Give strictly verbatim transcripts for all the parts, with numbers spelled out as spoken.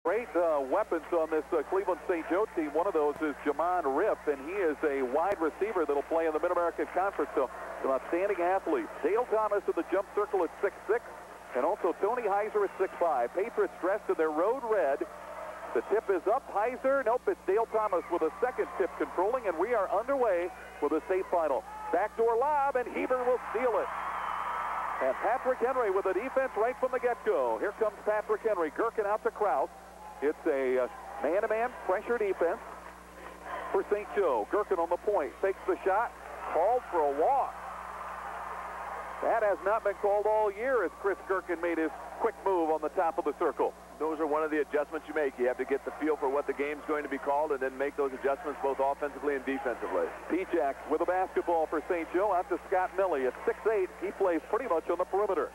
Great uh, weapons on this uh, Cleveland Saint Joe team. One of those is Jamon Riff, and he is a wide receiver that'll play in the Mid-American Conference. So, an outstanding athlete. Dale Thomas in the jump circle at six six, and also Tony Heiser at six five. Patriots dressed in their road red. The tip is up. Heiser, nope, it's Dale Thomas with a second tip controlling, and we are underway with the state final. Backdoor lob, and Heber will steal it. And Patrick Henry with the defense right from the get-go. Here comes Patrick Henry. Gherkin out to Kraus. It's a uh, man-to-man pressure defense for Saint Joe. Gherkin on the point. Takes the shot. Called for a walk. That has not been called all year as Chris Gherkin made his quick move on the top of the circle. Those are one of the adjustments you make. You have to get the feel for what the game's going to be called and then make those adjustments both offensively and defensively. P-Jack with a basketball for Saint Joe out to Scott Millie. At six eight, he plays pretty much on the perimeter.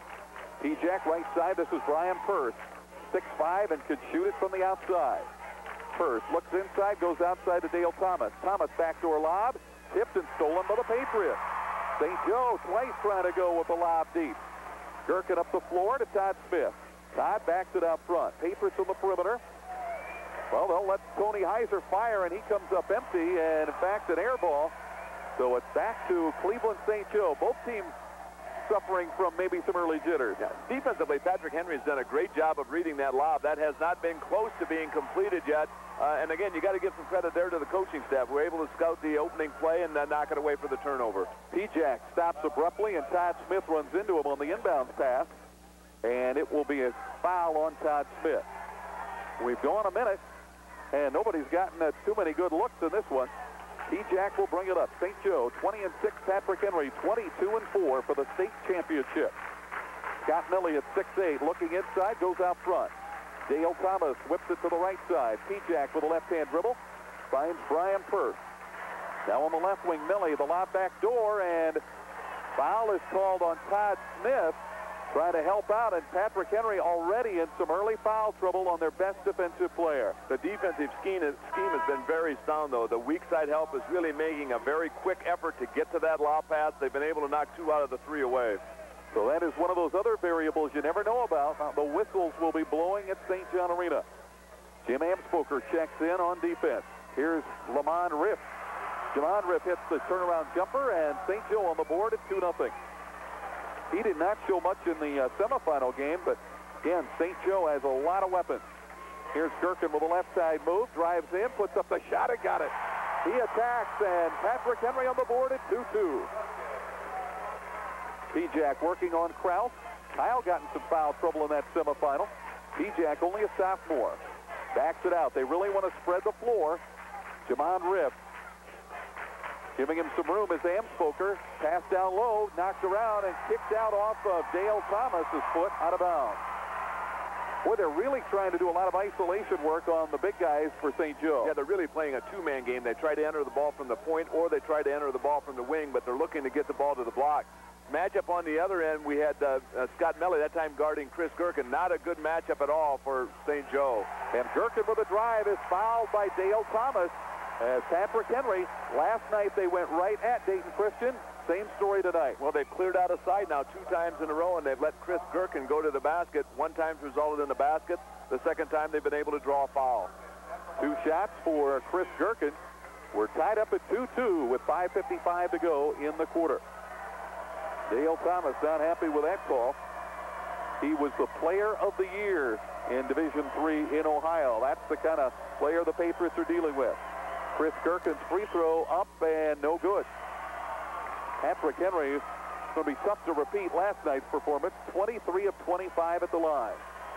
P-Jack right side. This is Brian Purse. six five and could shoot it from the outside. Purse looks inside, goes outside to Dale Thomas. Thomas backdoor lob, tipped and stolen by the Patriots. Saint Joe twice trying to go with the lob deep. Gherkin up the floor to Todd Smith. Todd backs it out front. Patriots on the perimeter. Well, they'll let Tony Heiser fire, and he comes up empty, and in fact, an air ball. So it's back to Cleveland Saint Joe. Both teams suffering from maybe some early jitters. Yeah. Defensively, Patrick Henry has done a great job of reading that lob. That has not been close to being completed yet. Uh, and again, you got to give some credit there to the coaching staff. We're able to scout the opening play and uh, knock it away for the turnover. P-Jack stops abruptly, and Todd Smith runs into him on the inbound pass. And it will be a foul on Todd Smith. We've gone a minute, and nobody's gotten uh, too many good looks in this one. P-Jack will bring it up. Saint Joe, twenty and six. Patrick Henry, twenty-two and four for the state championship. Scott Millie at six eight, looking inside, goes out front. Dale Thomas whips it to the right side. P-Jack with a left-hand dribble finds Brian Purse. Now on the left wing, Millie, the lob back door, and foul is called on Todd Smith. Trying to help out, and Patrick Henry already in some early foul trouble on their best defensive player. The defensive scheme, is, scheme has been very sound, though. The weak side help is really making a very quick effort to get to that lob pass. They've been able to knock two out of the three away. So that is one of those other variables you never know about. The whistles will be blowing at Saint John Arena. Jim Amspoker checks in on defense. Here's Lamont Riff. Jamon Riff hits the turnaround jumper, and Saint Joe on the board at two nothing. He did not show much in the uh, semifinal game, but again, Saint Joe has a lot of weapons. Here's Gherkin with a left side move, drives in, puts up the shot, and got it. He attacks, and Patrick Henry on the board at two two. P-Jack working on Kraus. Kyle got in some foul trouble in that semifinal. P-Jack only a sophomore. Backs it out. They really want to spread the floor. Jamon Riff giving him some room as Amspoker passed down low, knocked around, and kicked out off of Dale Thomas's foot out of bounds. Boy, they're really trying to do a lot of isolation work on the big guys for Saint Joe. Yeah, they're really playing a two-man game. They try to enter the ball from the point, or they try to enter the ball from the wing, but they're looking to get the ball to the block. Matchup on the other end, we had uh, uh, Scott Millie that time guarding Chris Gherkin. Not a good matchup at all for Saint Joe. And Gherkin with a drive is fouled by Dale Thomas. As Patrick Henry, last night they went right at Dayton Christian. Same story tonight. Well, they've cleared out a side now two times in a row, and they've let Chris Gherkin go to the basket. One time's resulted in the basket. The second time they've been able to draw a foul. Two shots for Chris Gherkin. We're tied up at two two with five fifty-five to go in the quarter. Dale Thomas not happy with that call. He was the player of the year in Division three in Ohio. That's the kind of player the Patriots are dealing with. Chris Gherkin's free throw up and no good. Patrick Henry is going to be tough to repeat last night's performance. twenty-three of twenty-five at the line.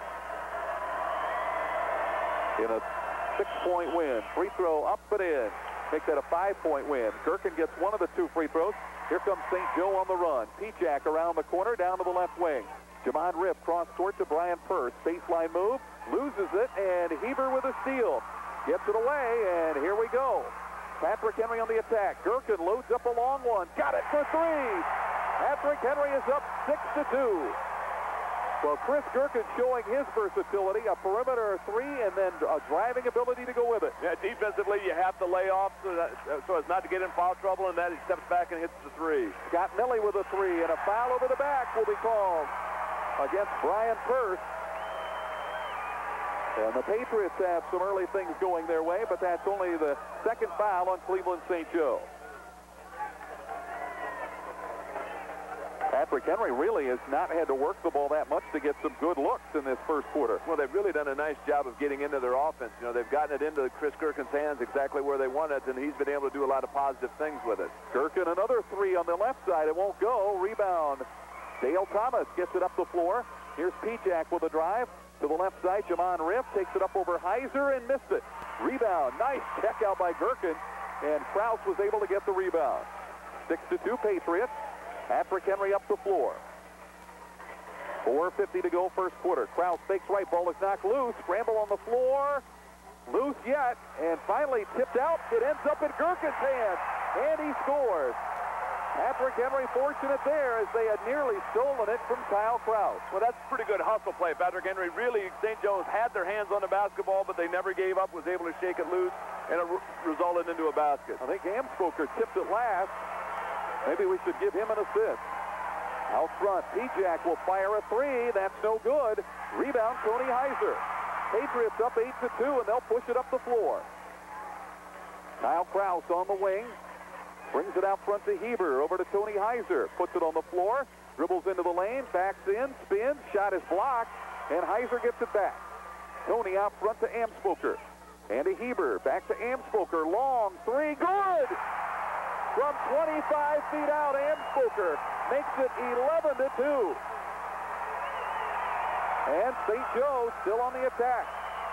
In a six-point win. Free throw up and in. Make that a five-point win. Gherkin gets one of the two free throws. Here comes Saint Joe on the run. P-Jack around the corner, down to the left wing. Jamon Riff cross court to Brian Purse. Baseline move, loses it, and Heber with a steal. Gets it away, and here we go. Patrick Henry on the attack. Gherkin loads up a long one. Got it for three. Patrick Henry is up six to two. Well, Chris Gherkin showing his versatility, a perimeter three, and then a driving ability to go with it. Yeah, defensively, you have to lay off so, that, so as not to get in foul trouble, and then he steps back and hits the three. Scott Millie with a three, and a foul over the back will be called against Brian Purse. And the Patriots have some early things going their way, but that's only the second foul on Cleveland Saint Joe. Patrick Henry really has not had to work the ball that much to get some good looks in this first quarter. Well, they've really done a nice job of getting into their offense. You know, they've gotten it into Chris Gherkin's hands exactly where they want it, and he's been able to do a lot of positive things with it. Gherkin, another three on the left side. It won't go. Rebound. Dale Thomas gets it up the floor. Here's Pijak with a drive. To the left side, Jamon Riff takes it up over Heiser and missed it. Rebound. Nice check out by Gherkin, and Krause was able to get the rebound. six to two Patriots. Patrick Henry up the floor. four fifty to go first quarter. Krause fakes right. Ball is knocked loose. Scramble on the floor. Loose yet. And finally tipped out. It ends up in Gherkin's hands. And he scores. Patrick Henry fortunate there as they had nearly stolen it from Kyle Krause. Well, that's pretty good hustle play. Patrick Henry really, Saint Joe's had their hands on the basketball, but they never gave up, was able to shake it loose, and it resulted into a basket. I think Amspoker tipped it last. Maybe we should give him an assist. Out front, Pijak will fire a three. That's no good. Rebound, Tony Heiser. Patriots up eight to two, and they'll push it up the floor. Kyle Krause on the wing. Brings it out front to Heber. Over to Tony Heiser. Puts it on the floor. Dribbles into the lane. Backs in. Spins. Shot is blocked. And Heiser gets it back. Tony out front to Amspoker. And to Heber. Back to Amspoker. Long three. Good! From twenty-five feet out, Amspoker makes it eleven to two. And Saint Joe still on the attack.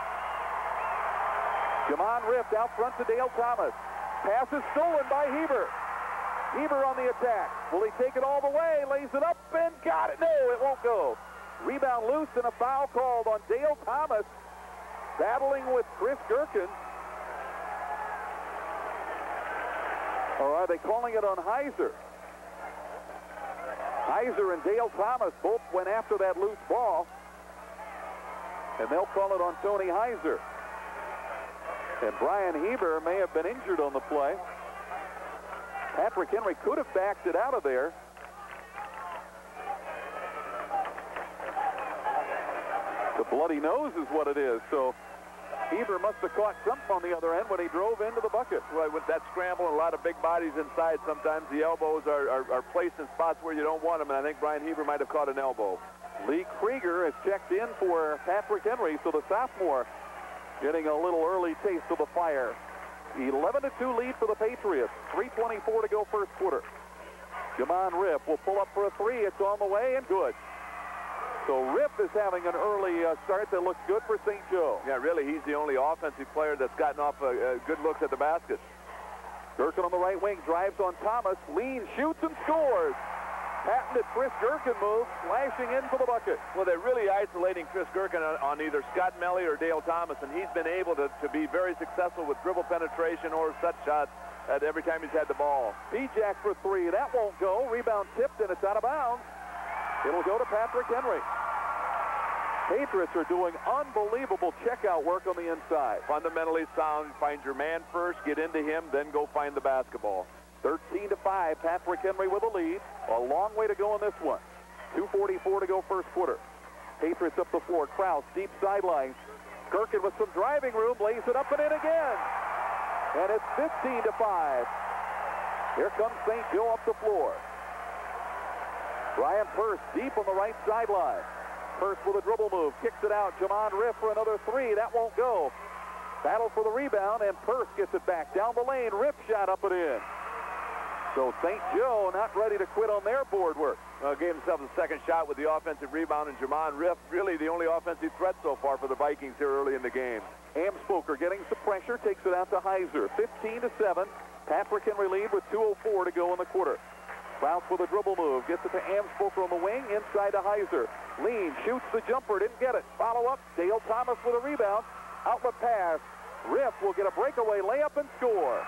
Jamon Riff out front to Dale Thomas. Pass is stolen by Heber. Heber on the attack. Will he take it all the way? Lays it up and got it. No, it won't go. Rebound loose and a foul called on Dale Thomas. Battling with Chris Gherkin. Or are they calling it on Heiser? Heiser and Dale Thomas both went after that loose ball. And they'll call it on Tony Heiser. And Brian Heber may have been injured on the play. Patrick Henry could have backed it out of there. The bloody nose is what it is. So Heber must have caught something on the other end when he drove into the bucket. Well, with that scramble and a lot of big bodies inside, sometimes the elbows are, are, are placed in spots where you don't want them, and I think Brian Heber might have caught an elbow. Lee Krieger has checked in for Patrick Henry, so the sophomore getting a little early taste of the fire. eleven to two lead for the Patriots. three twenty-four to go first quarter. Jamon Riff will pull up for a three. It's on the way and good. So Riff is having an early uh, start that looks good for Saint Joe. Yeah, really, he's the only offensive player that's gotten off a, a good looks at the basket. Gherkin on the right wing, drives on Thomas, leans, shoots, and scores. Patented Chris Gherkin move, flashing in for the bucket. Well, they're really isolating Chris Gherkin on, on either Scott Melly or Dale Thomas, and he's been able to, to be very successful with dribble penetration or set shots at every time he's had the ball. Pijak for three. That won't go. Rebound tipped, and it's out of bounds. It'll go to Patrick Henry. Patriots are doing unbelievable checkout work on the inside. Fundamentally sound. Find your man first, get into him, then go find the basketball. thirteen to five, Patrick Henry with a lead. A long way to go in this one. two forty-four to go first quarter. Patriots up the floor. Krause, deep sideline. Gherkin with some driving room, lays it up and in again. And it's fifteen to five. Here comes Saint Joe up the floor. Brian Purse deep on the right sideline. Purse with a dribble move, kicks it out. Jamon Riff for another three. That won't go. Battle for the rebound, and Purse gets it back down the lane. Riff shot up and in. So Saint Joe not ready to quit on their board work. Well, gave himself a second shot with the offensive rebound, and Jamon Riff really the only offensive threat so far for the Vikings here early in the game. Amspoker getting some pressure, takes it out to Heiser. fifteen to seven. Patrick Henry lead with two oh four to go in the quarter. Krause with a dribble move, gets it to Amspoker on the wing, inside to Heiser. Lean, shoots the jumper, didn't get it. Follow up, Dale Thomas with a rebound. Outlet pass. Riff will get a breakaway layup and score.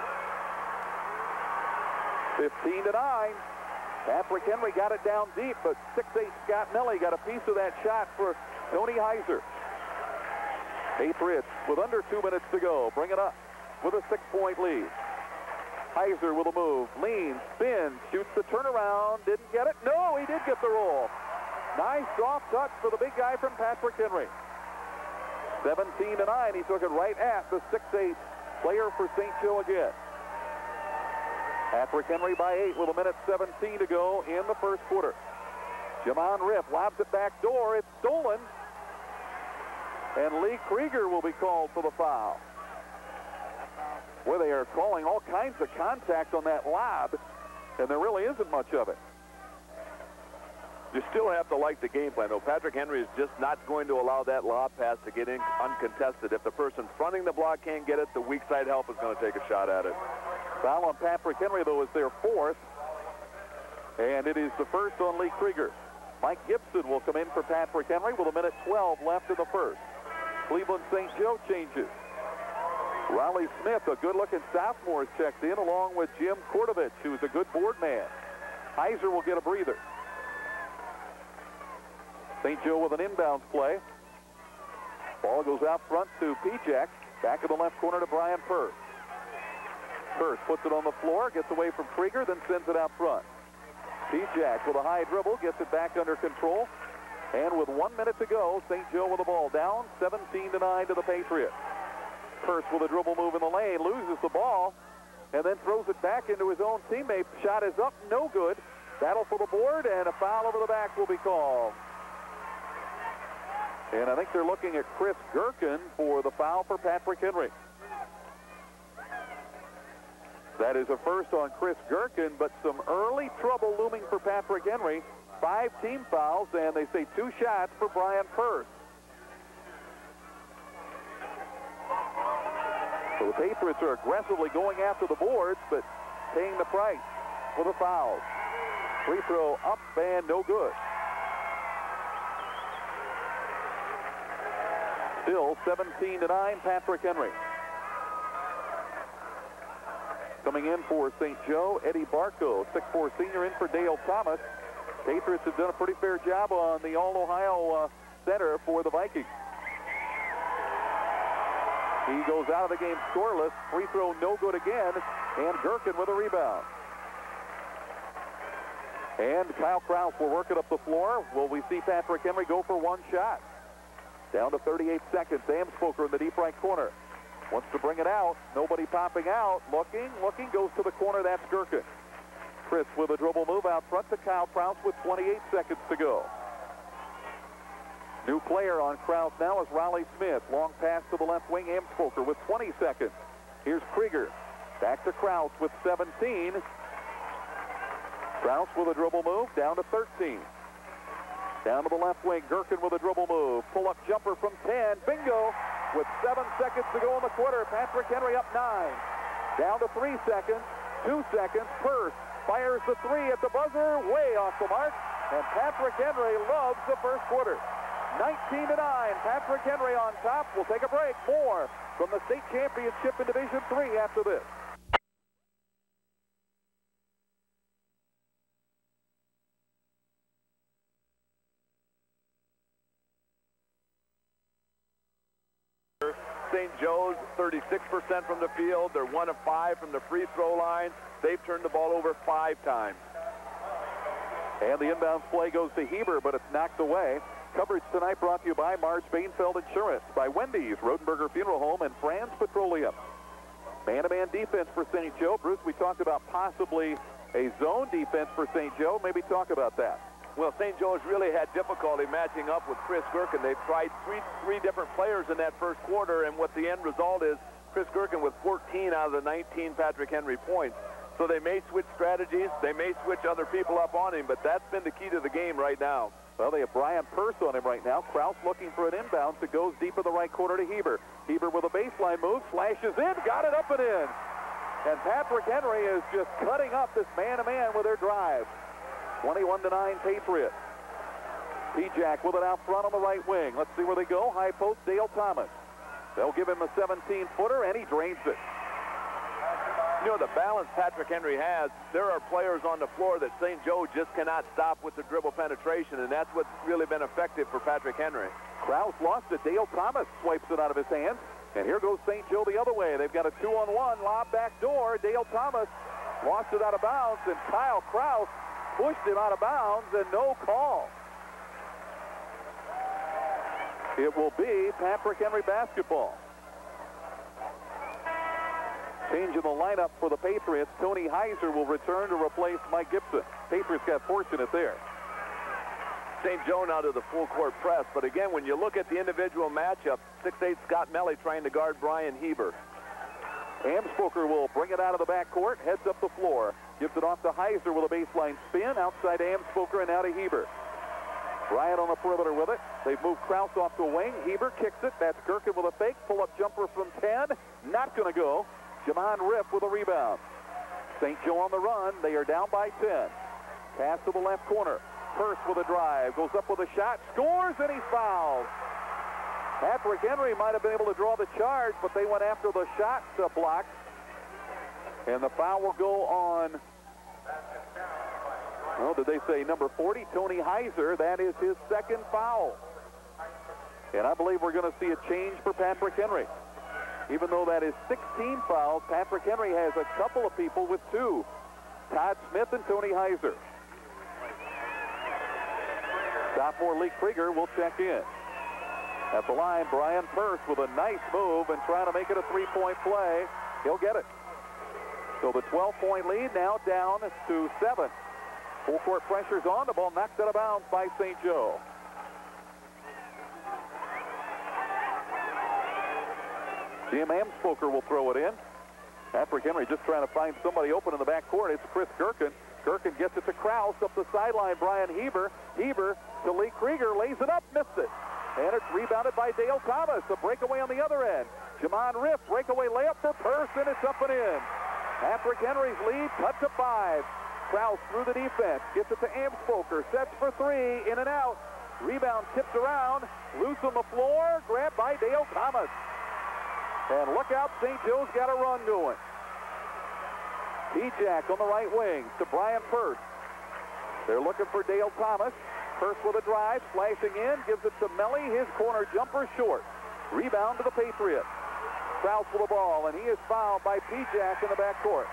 fifteen to nine. Patrick Henry got it down deep, but six eight Scott Melly got a piece of that shot for Tony Heiser. Patriots with under two minutes to go. Bring it up with a six-point lead. Heiser with a move, leans, spins, shoots the turnaround, didn't get it. No, he did get the roll. Nice soft touch for the big guy from Patrick Henry. seventeen to nine. He took it right at the six eight player for Saint Joe again. Patrick Henry by eight with a minute seventeen to go in the first quarter. Jamon Riff lobs it back door. It's stolen. And Lee Krieger will be called for the foul. Where they are calling all kinds of contact on that lob, and there really isn't much of it. You still have to like the game plan, though. Patrick Henry is just not going to allow that lob pass to get in uncontested. If the person fronting the block can't get it, the weak side help is going to take a shot at it. Foul on Patrick Henry, though, is their fourth, and it is the first on Lee Krieger. Mike Gibson will come in for Patrick Henry with a minute twelve left in the first. Cleveland Saint Joe changes. Riley Smith, a good-looking sophomore, is checked in, along with Jim Kordovich, who's a good board man. Heiser will get a breather. Saint Joe with an inbounds play. Ball goes out front to P-Jack. Back in the left corner to Brian Purse. Purse puts it on the floor, gets away from Krieger, then sends it out front. P-Jack with a high dribble, gets it back under control. And with one minute to go, Saint Joe with the ball down, seventeen to nine to the Patriots. Purse with a dribble move in the lane, loses the ball, and then throws it back into his own teammate. Shot is up, no good. Battle for the board, and a foul over the back will be called. And I think they're looking at Chris Gherkin for the foul for Patrick Henry. That is a first on Chris Gherkin, but some early trouble looming for Patrick Henry. Five team fouls, and they say two shots for Brian Purse. So the Patriots are aggressively going after the boards, but paying the price for the fouls. Free throw up and no good. Still seventeen to nine, Patrick Henry. Coming in for Saint Joe, Eddie Barco, six four senior, in for Dale Thomas. Patriots have done a pretty fair job on the All-Ohio uh, center for the Vikings. He goes out of the game scoreless. Free throw no good again, and Gherkin with a rebound. And Kyle Kraus will work it up the floor. Will we see Patrick Henry go for one shot? Down to thirty-eight seconds. Amspoker in the deep right corner. Wants to bring it out. Nobody popping out. Looking, looking, goes to the corner. That's Gherkin. Chris with a dribble move out front to Kyle Kraus with twenty-eight seconds to go. New player on Kraus now is Riley Smith. Long pass to the left wing. Amspoker with twenty seconds. Here's Krieger. Back to Kraus with seventeen. Kraus with a dribble move down to thirteen. Down to the left wing, Gherkin with a dribble move. Pull-up jumper from ten. Bingo! With seven seconds to go in the quarter. Patrick Henry up nine. Down to three seconds. Two seconds. Purse fires the three at the buzzer. Way off the mark. And Patrick Henry loves the first quarter. nineteen to nine. Patrick Henry on top. We'll take a break. More from the state championship in Division three after this. Saint Joe's thirty-six percent from the field. They're one of five from the free throw line. They've turned the ball over five times. And the inbounds play goes to Heber, but it's knocked away. Coverage tonight brought to you by Marge Bainfeld Insurance, by Wendy's, Rodenberger Funeral Home, and Franz Petroleum. Man-to-man defense for Saint Joe. Bruce, we talked about possibly a zone defense for Saint Joe. Maybe talk about that. Well, Saint Joe's really had difficulty matching up with Chris Gherkin. They've tried three, three different players in that first quarter, and what the end result is, Chris Gherkin with fourteen out of the nineteen Patrick Henry points. So they may switch strategies. They may switch other people up on him, but that's been the key to the game right now. Well, they have Brian Purse on him right now. Kraus looking for an inbound that goes deep in the right corner to Heber. Heber with a baseline move, slashes in, got it up and in. And Patrick Henry is just cutting up this man-to-man with their drive. twenty-one to nine Patriots. P-Jack with it out front on the right wing. Let's see where they go. High post, Dale Thomas. They'll give him a seventeen-footer, and he drains it. You know, the balance Patrick Henry has, there are players on the floor that Saint Joe just cannot stop with the dribble penetration, and that's what's really been effective for Patrick Henry. Kraus lost it. Dale Thomas swipes it out of his hands. And here goes Saint Joe the other way. They've got a two-on-one lob back door. Dale Thomas lost it out of bounds, and Kyle Kraus pushed him out of bounds, and no call. it will be Patrick Henry basketball. Changing the lineup for the Patriots, Tony Heiser will return to replace Mike Gibson. Patriots got fortunate there. Saint Joe now to the full court press, but again, when you look at the individual matchup, six eight Scott Melly trying to guard Brian Heber. Amspoker will bring it out of the backcourt, heads up the floor, gives it off to Heiser with a baseline spin, outside Amspoker and out to Heber. Bryant on the perimeter with it. They've moved Krause off to a wing. Heber kicks it. That's Gerken with a fake. Pull-up jumper from ten. Not going to go. Jamon Riff with a rebound. Saint Joe on the run. They are down by ten. Pass to the left corner. Purse with a drive. Goes up with a shot. Scores, and he's fouled. Patrick Henry might have been able to draw the charge, but they went after the shot to block. And the foul will go on, well, did they say number forty, Tony Heiser? That is his second foul. And I believe we're going to see a change for Patrick Henry. Even though that is sixteen fouls, Patrick Henry has a couple of people with two. Todd Smith and Tony Heiser. Sophomore Lee Krieger will check in. At the line, Brian Purse with a nice move and trying to make it a three-point play. He'll get it. So the twelve-point lead now down to seven. Full court pressure's on. The ball knocked out of bounds by Saint Joe. Jim Amspoker will throw it in. Patrick Henry just trying to find somebody open in the backcourt. It's Chris Gerken. Gerken gets it to Krause up the sideline. Brian Heber. Heber to Lee Krieger. Lays it up. Missed it. And it's rebounded by Dale Thomas. A breakaway on the other end. Jamon Riff. Breakaway layup for Purse. And it's up and in. Patrick Henry's lead cut to five. Krause through the defense. Gets it to Amspoker. Sets for three. In and out. Rebound tipped around. Loose on the floor. Grabbed by Dale Thomas. And look out, Saint Joe's got a run going. P-Jack on the right wing to Brian Purse. They're looking for Dale Thomas. Purse with a drive, flashing in, gives it to Melly. His corner jumper short. Rebound to the Patriots. Krause with the ball, and he is fouled by P-Jack in the backcourt.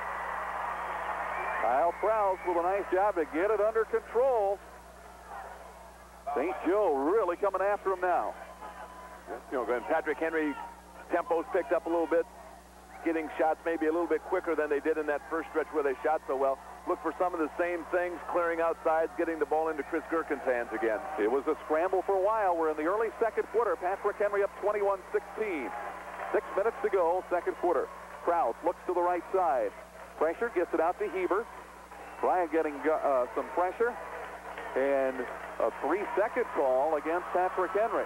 Kyle Krause with a nice job to get it under control. Saint Joe really coming after him now. You know, Patrick Henry, tempo's picked up a little bit, getting shots maybe a little bit quicker than they did in that first stretch where they shot so well. Look for some of the same things, clearing outside, getting the ball into Chris Gerken's hands again. It was a scramble for a while. We're in the early second quarter. Patrick Henry up twenty-one sixteen. Six minutes to go, second quarter. Krause looks to the right side. Pressure, gets it out to Heber. Bryant getting uh, some pressure. And a three-second call against Patrick Henry.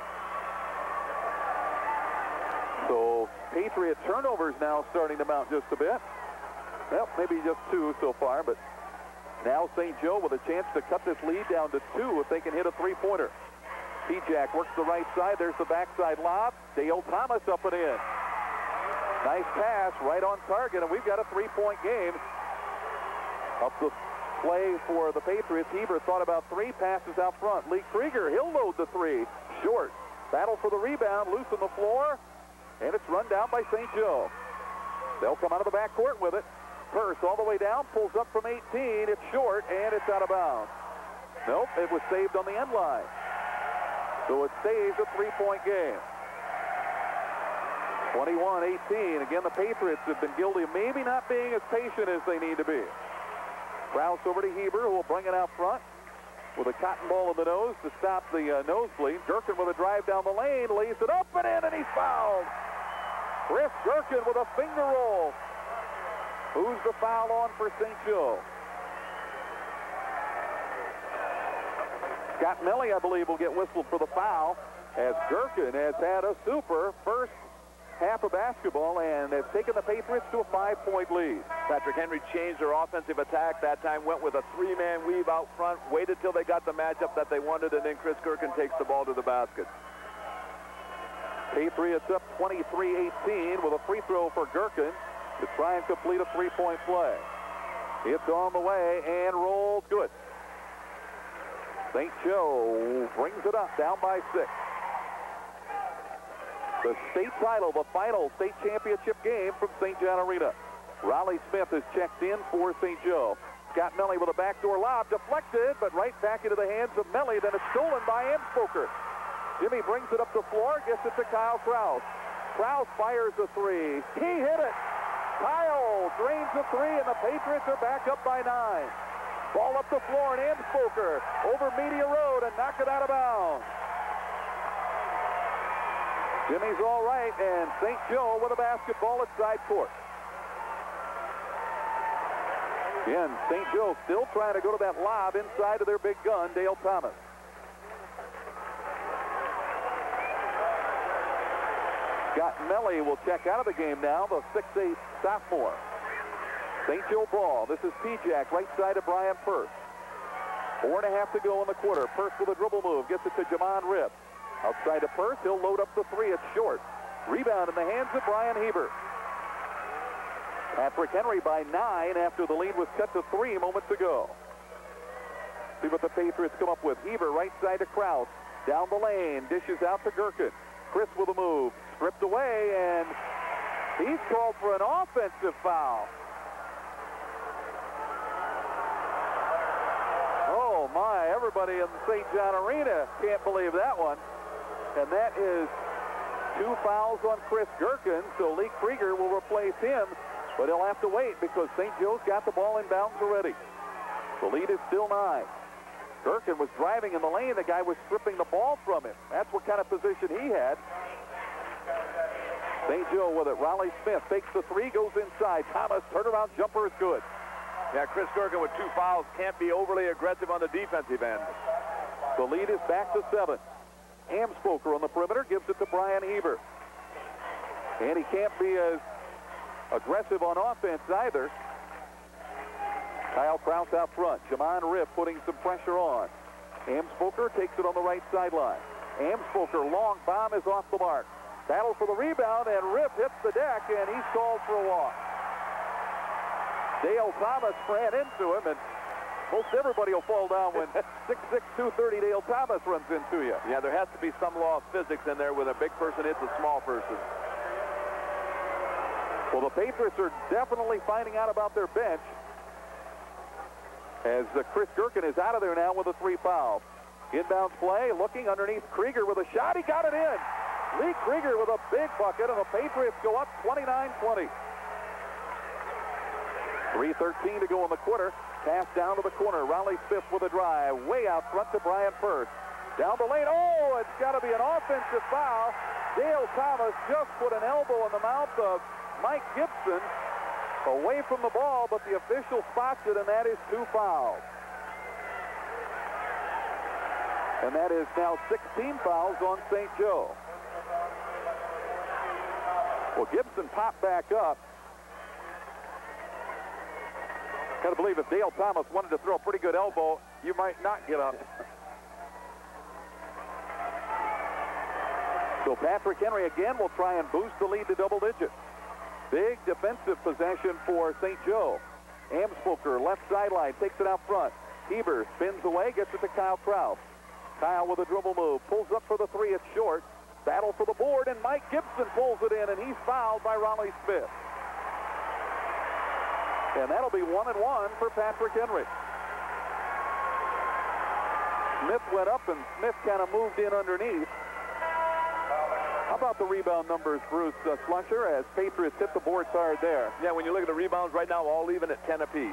So Patriot turnovers now starting to mount just a bit. Well, maybe just two so far, but now Saint Joe with a chance to cut this lead down to two if they can hit a three-pointer. P-Jack works the right side. There's the backside lob. Dale Thomas up and in. Nice pass right on target, and we've got a three-point game. Up the play for the Patriots. Heber thought about three passes out front. Lee Krieger, he'll load the three. Short. Battle for the rebound. Loose on the floor. And it's run down by Saint Joe. They'll come out of the backcourt with it. Purse all the way down, pulls up from eighteen. It's short, and it's out of bounds. Nope, it was saved on the end line. So it stays a three-point game. twenty-one eighteen. Again, the Patriots have been guilty of maybe not being as patient as they need to be. Krause over to Heber, who will bring it out front with a cotton ball in the nose to stop the uh, nosebleed. Gerken with a drive down the lane, lays it up and in, and he's fouled. Chris Gerken with a finger roll. Who's the foul on for Saint Joe? Scott Melly, I believe, will get whistled for the foul, as Gerken has had a super first half of basketball and has taken the Patriots to a five-point lead. Patrick Henry changed their offensive attack that time, went with a three-man weave out front, waited till they got the matchup that they wanted, and then Chris Gerken takes the ball to the basket. Patriots up twenty-three eighteen with a free throw for Gerken to try and complete a three-point play. It's on the way and rolls good. Saint Joe brings it up, down by six. The state title, the final state championship game from Saint John Arena. Raleigh Smith is checked in for Saint Joe. Scott Melly with a backdoor lob, deflected, but right back into the hands of Melly. Then it's stolen by Amspoker. Jimmy brings it up the floor, gets it to Kyle Krause. Krause fires a three. He hit it. Kyle drains a three, and the Patriots are back up by nine. Ball up the floor, and Amspoker over Media Road and knocked it out of bounds. Jimmy's all right, and Saint Joe with a basketball at side court. Again, Saint Joe still trying to go to that lob inside of their big gun, Dale Thomas. Scott Melly will check out of the game now, the six eight sophomore. Saint Joe ball. This is P-Jack, right side of Brian Purse. Four and a half to go in the quarter. Purse with a dribble move. Gets it to Jamon Ripp. Outside of Purse, he'll load up the three. It's short. Rebound in the hands of Brian Hebert. Patrick Henry by nine after the lead was cut to three moments ago. See what the Patriots come up with. Hebert right side to Krause. Down the lane. Dishes out to Gherkin. Chris with a move. Stripped away, and he's called for an offensive foul. Oh, my. Everybody in Saint John Arena can't believe that one. And that is two fouls on Chris Gherkin, so Lee Krieger will replace him, but he'll have to wait because Saint Joe's got the ball in bounds already. The lead is still nine. Gherkin was driving in the lane. The guy was stripping the ball from him. That's what kind of position he had. Saint Joe with it. Raleigh Smith fakes the three, goes inside. Thomas, turnaround jumper is good. Yeah, Chris Gherkin with two fouls can't be overly aggressive on the defensive end. The lead is back to seven. Amspoker on the perimeter gives it to Brian Hebert. And he can't be as aggressive on offense either. Kyle Krause out front. Jamon Ripp putting some pressure on. Amspoker takes it on the right sideline. Amspoker, long bomb is off the mark. Battle for the rebound, and Ripp hits the deck, and he's called for a walk. Dale Thomas ran into him, and most everybody will fall down when six six, two thirty Dale Thomas runs into you. Yeah, there has to be some law of physics in there when a big person hits a small person. Well, the Patriots are definitely finding out about their bench as uh, Chris Gherkin is out of there now with a three foul. Inbounds play, looking underneath Krieger with a shot. He got it in. Lee Krieger with a big bucket, and the Patriots go up twenty-nine twenty. three thirteen to go in the quarter. Pass down to the corner. Raleigh Smith with a drive. Way out front to Brian Purse. Down the lane. Oh, it's got to be an offensive foul. Dale Thomas just put an elbow in the mouth of Mike Gibson away from the ball, but the official spots it, and that is two fouls. And that is now sixteen fouls on Saint Joe. Well, Gibson popped back up. Got to believe if Dale Thomas wanted to throw a pretty good elbow, you might not get up. So Patrick Henry again will try and boost the lead to double digits. Big defensive possession for Saint Joe. Amspoker, left sideline, takes it out front. Hebert spins away, gets it to Kyle Krause. Kyle with a dribble move, pulls up for the three, it's short. Battle for the board, and Mike Gibson pulls it in, and he's fouled by Raleigh Smith. And that'll be one and one for Patrick Henry. Smith went up, and Smith kind of moved in underneath. How about the rebound numbers, Bruce uh, Slusher, as Patriots hit the boards hard there? Yeah, when you look at the rebounds right now, all even at ten apiece.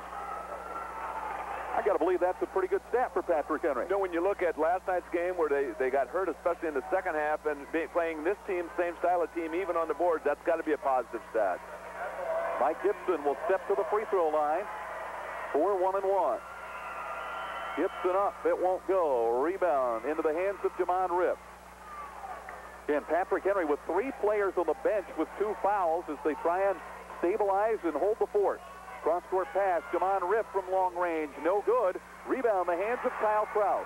I got to believe that's a pretty good stat for Patrick Henry. You know, when you look at last night's game where they, they got hurt, especially in the second half, and be, playing this team, same style of team, even on the boards, that's got to be a positive stat. Mike Gibson will step to the free throw line. Four, one, and one. Gibson up. It won't go. Rebound into the hands of Jamon Ripp. And Patrick Henry with three players on the bench with two fouls as they try and stabilize and hold the fort. Cross-court pass. Jamon Ripp from long range. No good. Rebound in the hands of Kyle Krause.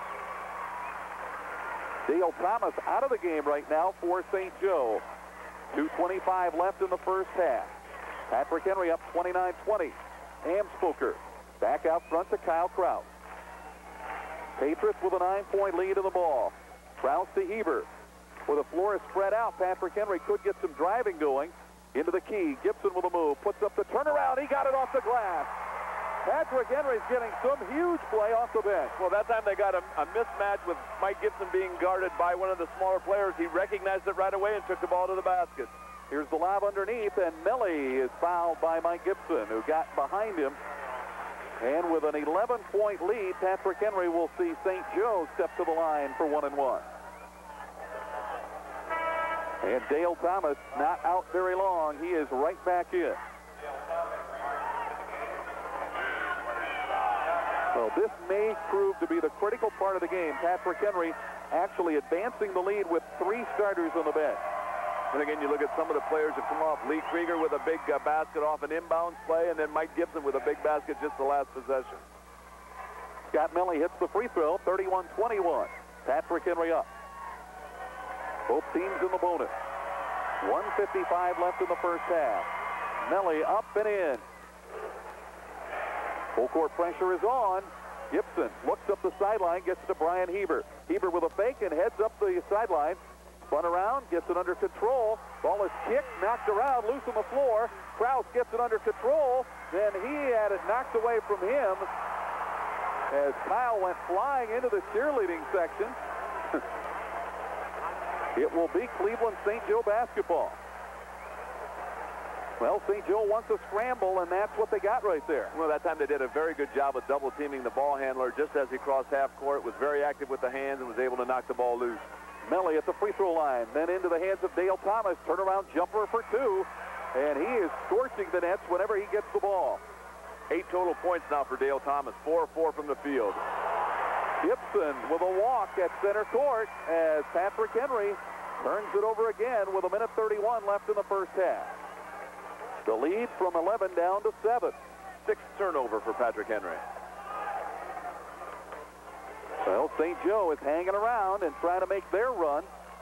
Dale Thomas out of the game right now for Saint Joe. two twenty-five left in the first half. Patrick Henry up twenty-nine twenty. Amspoker back out front to Kyle Krause. Patriots with a nine-point lead in the ball. Krause to Hebert. Where the floor is spread out, Patrick Henry could get some driving going. Into the key. Gibson with a move. Puts up the turnaround. He got it off the glass. Patrick Henry's getting some huge play off the bench. Well, that time they got a, a mismatch with Mike Gibson being guarded by one of the smaller players. He recognized it right away and took the ball to the basket. Here's the lob underneath, and Melly is fouled by Mike Gibson, who got behind him. And with an eleven-point lead, Patrick Henry will see Saint Joe step to the line for one and one. And Dale Thomas not out very long. He is right back in. Well, this may prove to be the critical part of the game. Patrick Henry actually advancing the lead with three starters on the bench. And again, you look at some of the players that come off. Lee Krieger with a big uh, basket off an inbounds play, and then Mike Gibson with a big basket just the last possession. Scott Melly hits the free throw, thirty-one twenty-one. Patrick Henry up. Both teams in the bonus. one fifty-five left in the first half. Melly up and in. Full court pressure is on. Gibson looks up the sideline, gets to Brian Heber. Heber with a fake and heads up the sideline. Spun around, gets it under control. Ball is kicked, knocked around, loose on the floor. Krause gets it under control. Then he had it knocked away from him as Kyle went flying into the cheerleading section. It will be Cleveland Saint Joe basketball. Well, Saint Joe wants a scramble, and that's what they got right there. Well, that time they did a very good job of double-teaming the ball handler just as he crossed half court, was very active with the hands, and was able to knock the ball loose. Melly at the free throw line, then into the hands of Dale Thomas. Turnaround jumper for two, and he is scorching the nets whenever he gets the ball. Eight total points now for Dale Thomas, four of four from the field. Gibson with a walk at center court as Patrick Henry turns it over again with a minute thirty-one left in the first half. The lead from eleven down to seven. Sixth turnover for Patrick Henry. Well, Saint Joe is hanging around and trying to make their run.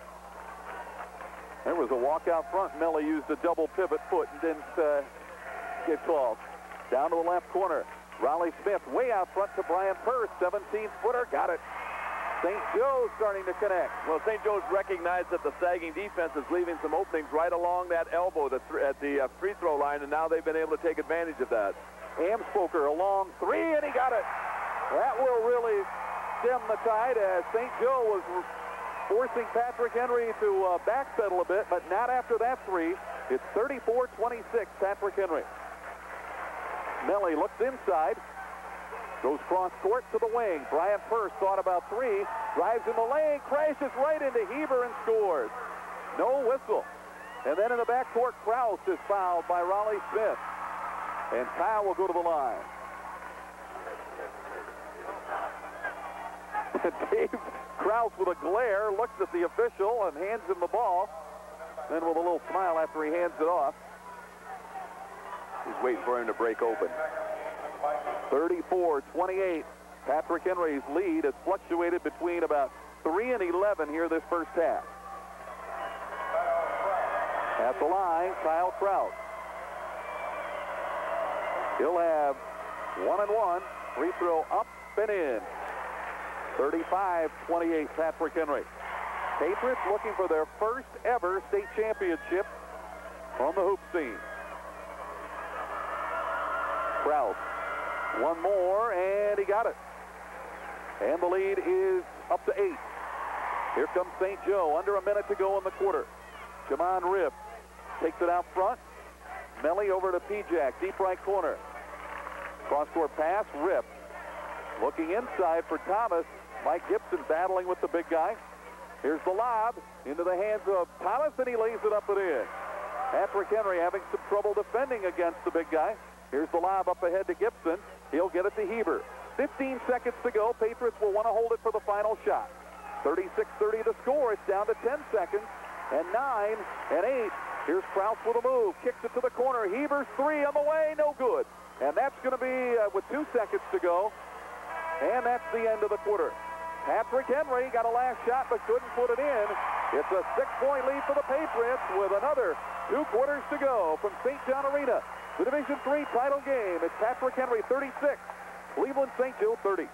There was a walk out front. Melly used a double pivot foot and didn't uh, get called. Down to the left corner. Raleigh Smith way out front to Brian Purse. seventeen-footer. Got it. Saint Joe starting to connect. Well, Saint Joe's recognized that the sagging defense is leaving some openings right along that elbow at the uh, free throw line, and now they've been able to take advantage of that. Amspoker a long three, and he got it. That will really stem the tide as Saint Joe was forcing Patrick Henry to uh, backpedal a bit, but not after that three. It's thirty-four twenty-six, Patrick Henry. Melly looks inside, goes cross court to the wing. Brian Purse thought about three, drives in the lane, crashes right into Heber and scores. No whistle. And then in the backcourt, Krause is fouled by Raleigh Smith. And Kyle will go to the line. Dave Krause with a glare looks at the official and hands him the ball. Then with a little smile after he hands it off. He's waiting for him to break open. thirty-four twenty-eight. Patrick Henry's lead has fluctuated between about three and eleven here this first half. At the line, Kyle Krause. He'll have one and one. Free throw up and in. thirty-five twenty-eight, Patrick Henry. Patriots looking for their first ever state championship on the hoop scene. Krause. One more, and he got it. And the lead is up to eight. Here comes Saint Joe. Under a minute to go in the quarter. Jamon Riff takes it out front. Melly over to P-Jack, deep right corner. Cross-court pass, Riff. Looking inside for Thomas. Mike Gibson battling with the big guy. Here's the lob into the hands of Thomas, and he lays it up and in. Patrick Henry having some trouble defending against the big guy. Here's the lob up ahead to Gibson. He'll get it to Heber. fifteen seconds to go. Patriots will want to hold it for the final shot. thirty-six thirty the score. It's down to ten seconds. And nine and eight. Here's Krause with a move. Kicks it to the corner. Heber's three on the way. No good. And that's going to be uh, with two seconds to go. And that's the end of the quarter. Patrick Henry got a last shot but couldn't put it in. It's a six-point lead for the Patriots with another two quarters to go from Saint John Arena. The Division three title game. It's Patrick Henry thirty-six, Cleveland Saint Joe thirty.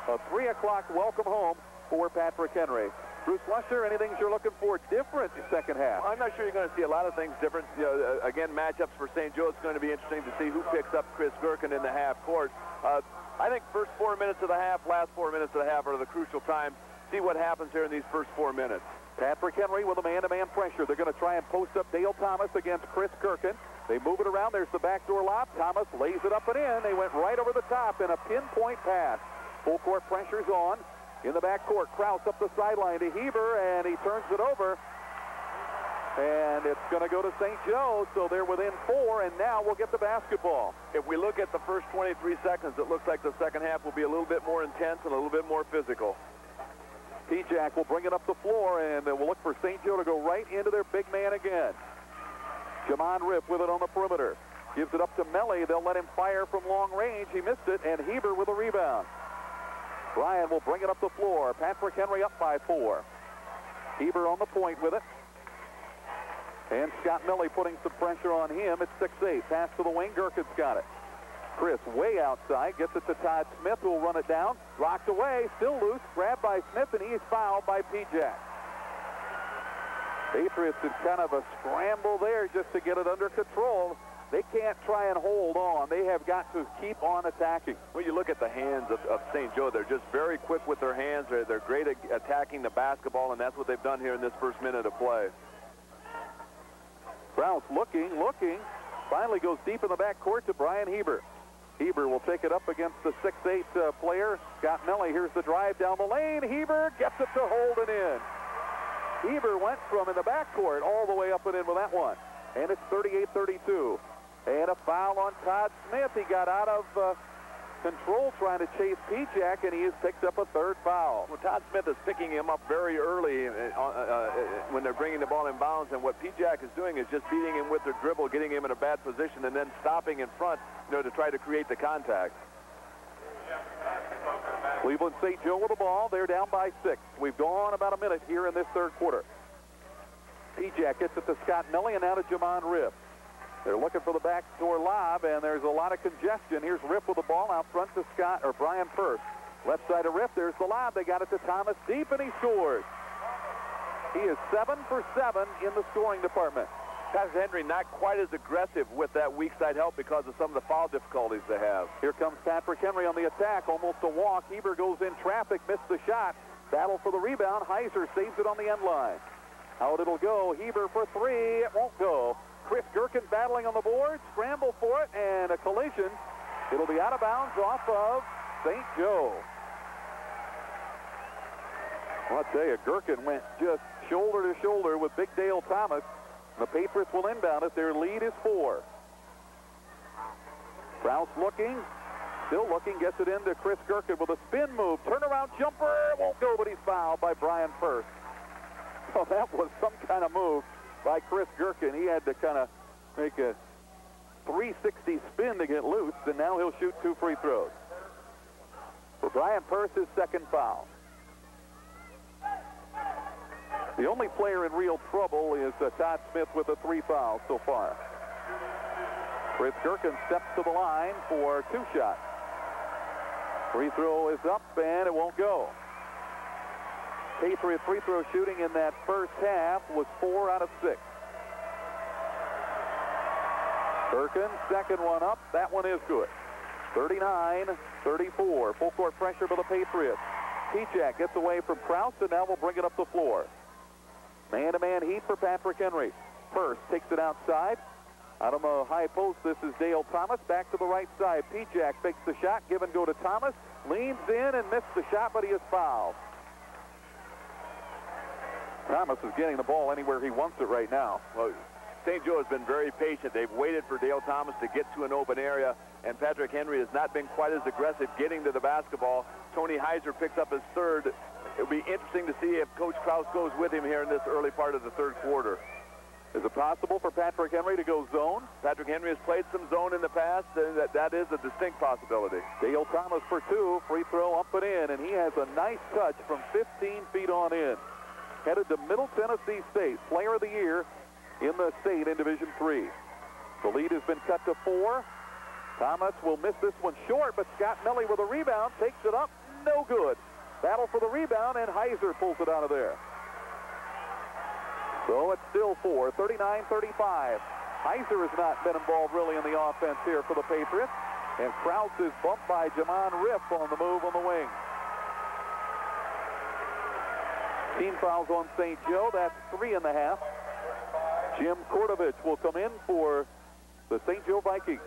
A three o'clock welcome home for Patrick Henry. Bruce Lusher, anything you're looking for different in the second half? I'm not sure you're going to see a lot of things different. You know, uh, again, matchups for Saint Joe. It's going to be interesting to see who picks up Chris Gherkin in the half court. Uh, I think first four minutes of the half, last four minutes of the half are the crucial times. See what happens here in these first four minutes. Patrick Henry with a man-to-man pressure. They're going to try and post up Dale Thomas against Chris Gherkin. They move it around. There's the backdoor lob. Thomas lays it up and in. They went right over the top in a pinpoint pass. Full court pressure's on. In the backcourt, Krause up the sideline to Heber, and he turns it over. And it's going to go to Saint Joe, so they're within four, and now we'll get the basketball. If we look at the first twenty-three seconds, it looks like the second half will be a little bit more intense and a little bit more physical. P-Jack will bring it up the floor, and we'll look for Saint Joe to go right into their big man again. Jamon Riff with it on the perimeter. Gives it up to Melly. They'll let him fire from long range. He missed it, and Heber with a rebound. Bryan will bring it up the floor. Patrick Henry up by four. Heber on the point with it. And Scott Melly putting some pressure on him. It's six eight. Pass to the wing. Gherkin's got it. Chris way outside. Gets it to Todd Smith, who will run it down. Rocked away. Still loose. Grabbed by Smith, and he's fouled by P-Jack. Patriots in kind of a scramble there just to get it under control. They can't try and hold on. They have got to keep on attacking. When you look at the hands of, of Saint Joe, they're just very quick with their hands. They're, they're great at attacking the basketball, and that's what they've done here in this first minute of play. Krause looking, looking. Finally goes deep in the backcourt to Brian Heber. Heber will take it up against the six eight uh, player, Scott Melly. Here's the drive down the lane. Heber gets it to Holden in. Heber went from in the backcourt all the way up and in with that one. And it's thirty-eight thirty-two. And a foul on Todd Smith. He got out of uh, control trying to chase P-Jack, and he has picked up a third foul. Well, Todd Smith is picking him up very early uh, uh, when they're bringing the ball in bounds, and what P-Jack is doing is just beating him with their dribble, getting him in a bad position, and then stopping in front, you know, to try to create the contact. Cleveland Saint Joe with the ball. They're down by six. We've gone about a minute here in this third quarter. P-Jack gets it to Scott Melly, and now to Jamon Riff. They're looking for the backdoor lob, and there's a lot of congestion. Here's Riff with the ball out front to Scott, or Brian First. Left side of Riff, there's the lob. They got it to Thomas deep, and he scores. He is seven for seven in the scoring department. Patrick Henry not quite as aggressive with that weak side help because of some of the foul difficulties they have. Here comes Patrick Henry on the attack, almost a walk. Heber goes in traffic, missed the shot. Battle for the rebound. Heiser saves it on the end line. Out it'll go. Heber for three. It won't go. Chris Gherkin battling on the board, scramble for it, and a collision. It'll be out of bounds off of Saint Joe. Well, I'll tell you, Gherkin went just shoulder to shoulder with Big Dale Thomas. The Patriots will inbound it. Their lead is four. Krause looking, still looking, gets it into Chris Gherkin with a spin move. Turnaround jumper, won't go, but he's fouled by Brian First. Oh, that was some kind of move by Chris Gherkin. He had to kind of make a three sixty spin to get loose, and now he'll shoot two free throws. For Brian First, his second foul. The only player in real trouble is uh, Todd Smith with a three fouls so far. Chris Gherkin steps to the line for two shots. Free throw is up, and it won't go. Patriot free throw shooting in that first half was four out of six. Gherkin, second one up. That one is good. thirty-nine thirty-four. Full court pressure for the Patriots. P-Jack gets away from Krause, and now we'll bring it up the floor. Man-to-man heat for Patrick Henry. First takes it outside. Out of a high post, this is Dale Thomas. Back to the right side. P-Jack fakes the shot. Give and go to Thomas. Leans in and missed the shot, but he is fouled. Thomas is getting the ball anywhere he wants it right now. Well, Saint Joe has been very patient. They've waited for Dale Thomas to get to an open area, and Patrick Henry has not been quite as aggressive getting to the basketball. Tony Heiser picks up his third. It'll be interesting to see if Coach Krause goes with him here in this early part of the third quarter. Is it possible for Patrick Henry to go zone? Patrick Henry has played some zone in the past, and that, that is a distinct possibility. Dale Thomas for two. Free throw up and in, and he has a nice touch from fifteen feet on in. Headed to Middle Tennessee State, Player of the Year in the state in Division three. The lead has been cut to four. Thomas will miss this one short, but Scott Melly with a rebound takes it up, no good. Battle for the rebound, and Heiser pulls it out of there. So it's still four, thirty-nine thirty-five. Heiser has not been involved really in the offense here for the Patriots. And Krause is bumped by Jamon Riff on the move on the wing. Team fouls on Saint Joe. That's three and a half. Jim Kordovich will come in for the Saint Joe Vikings.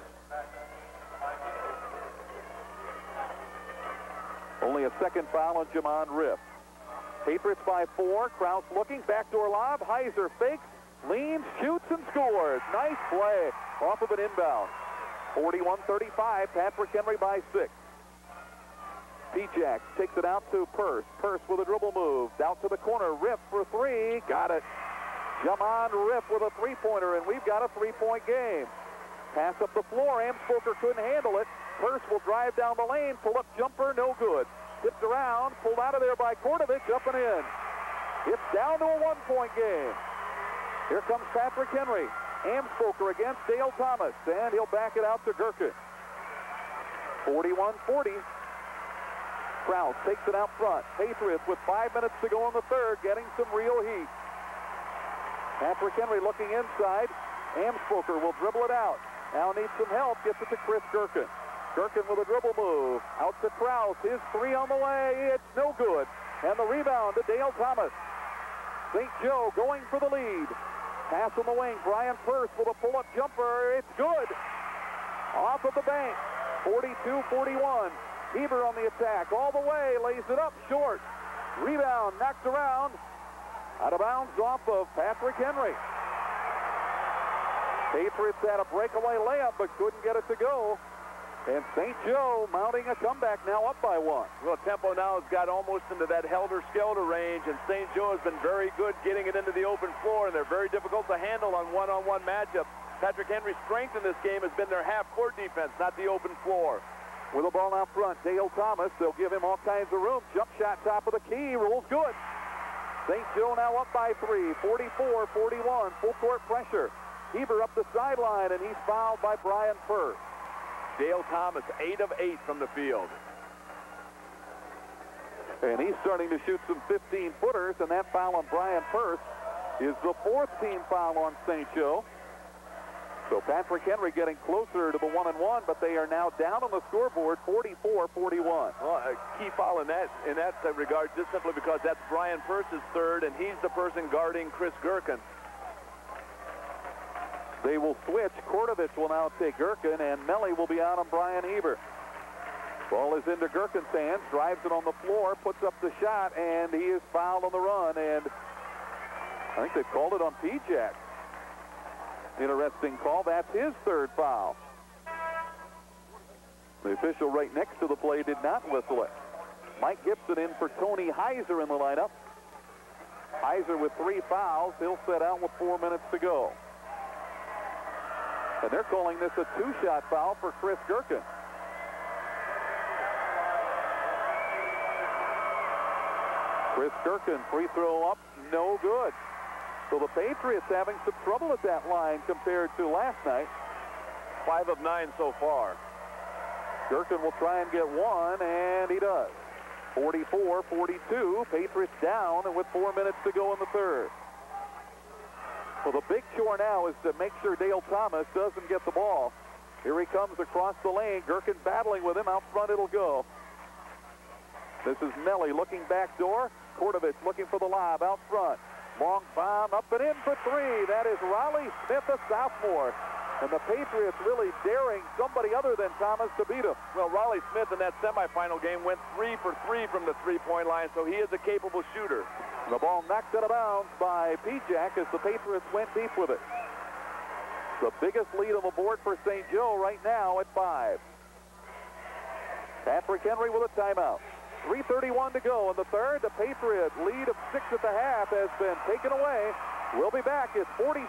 Only a second foul on Jamon Riff. Patriots by four. Krause looking. Backdoor lob. Heiser fakes, leans, shoots, and scores. Nice play off of an inbound. forty-one thirty-five. Patrick Henry by six. P-Jack takes it out to Purse. Purse with a dribble move. Out to the corner. Riff for three. Got it. Jamon Riff with a three-pointer, and we've got a three-point game. Pass up the floor. Amspoker couldn't handle it. Purse will drive down the lane. Pull-up jumper, no good. Tipped around. Pulled out of there by Kordovich. Up and in. It's down to a one-point game. Here comes Patrick Henry. Amspoker against Dale Thomas, and he'll back it out to Gherkin. forty-one forty. Krause takes it out front. Patriots with five minutes to go in the third, getting some real heat. Patrick Henry looking inside. Amspoker will dribble it out. Now needs some help. Gets it to Chris Gherkin. Gherkin with a dribble move. Out to Krause. His three on the way. It's no good. And the rebound to Dale Thomas. Saint Joe going for the lead. Pass on the wing. Brian Purse with a pull-up jumper. It's good. Off of the bank. forty-two forty-one. Heber on the attack. All the way. Lays it up short. Rebound. Knocked around. Out of bounds off of Patrick Henry. Patriots had a breakaway layup but couldn't get it to go. And Saint Joe mounting a comeback, now up by one. Well, tempo now has got almost into that helter-skelter range, and Saint Joe has been very good getting it into the open floor, and they're very difficult to handle on one-on-one matchups. Patrick Henry's strength in this game has been their half-court defense, not the open floor. With the ball out front, Dale Thomas, they'll give him all kinds of room. Jump shot top of the key, rules good. Saint Joe now up by three, forty-four forty-one, full court pressure. Heber up the sideline, and he's fouled by Brian Purse. Dale Thomas, eight of eight from the field. And he's starting to shoot some fifteen-footers, and that foul on Brian Purse is the fourth team foul on Saint Joe. So Patrick Henry getting closer to the one and one, but they are now down on the scoreboard, forty-four forty-one. Well, a key foul in that in that regard, just simply because that's Brian Purse's third, and he's the person guarding Chris Gherkin. They will switch. Kordovich will now take Gherkin, and Melly will be out on Brian Heber. Ball is into Gherkin's hands, drives it on the floor, puts up the shot, and he is fouled on the run, and I think they called it on P-Jack. Interesting call. That's his third foul. The official right next to the play did not whistle it. Mike Gibson in for Tony Heiser in the lineup. Heiser with three fouls. He'll set out with four minutes to go. And they're calling this a two-shot foul for Chris Gherkin. Chris Gherkin, free throw up, no good. So the Patriots having some trouble at that line compared to last night. Five of nine so far. Gherkin will try and get one, and he does. forty-four forty-two, Patriots down, and with four minutes to go in the third. Well, the big chore now is to make sure Dale Thomas doesn't get the ball. Here he comes across the lane. Gherkin battling with him. Out front it'll go. This is Melly looking back door. Kordovich looking for the lob out front. Long bomb up and in for three. That is Raleigh Smith, a sophomore. And the Patriots really daring somebody other than Thomas to beat him. Well, Raleigh Smith in that semifinal game went three for three from the three-point line, so he is a capable shooter. The ball knocked out of bounds by P-Jack as the Patriots went deep with it. The biggest lead on the board for Saint Joe right now at five. Patrick Henry with a timeout. three thirty-one to go in the third. The Patriots lead of six at the half has been taken away. We'll be back. It's forty.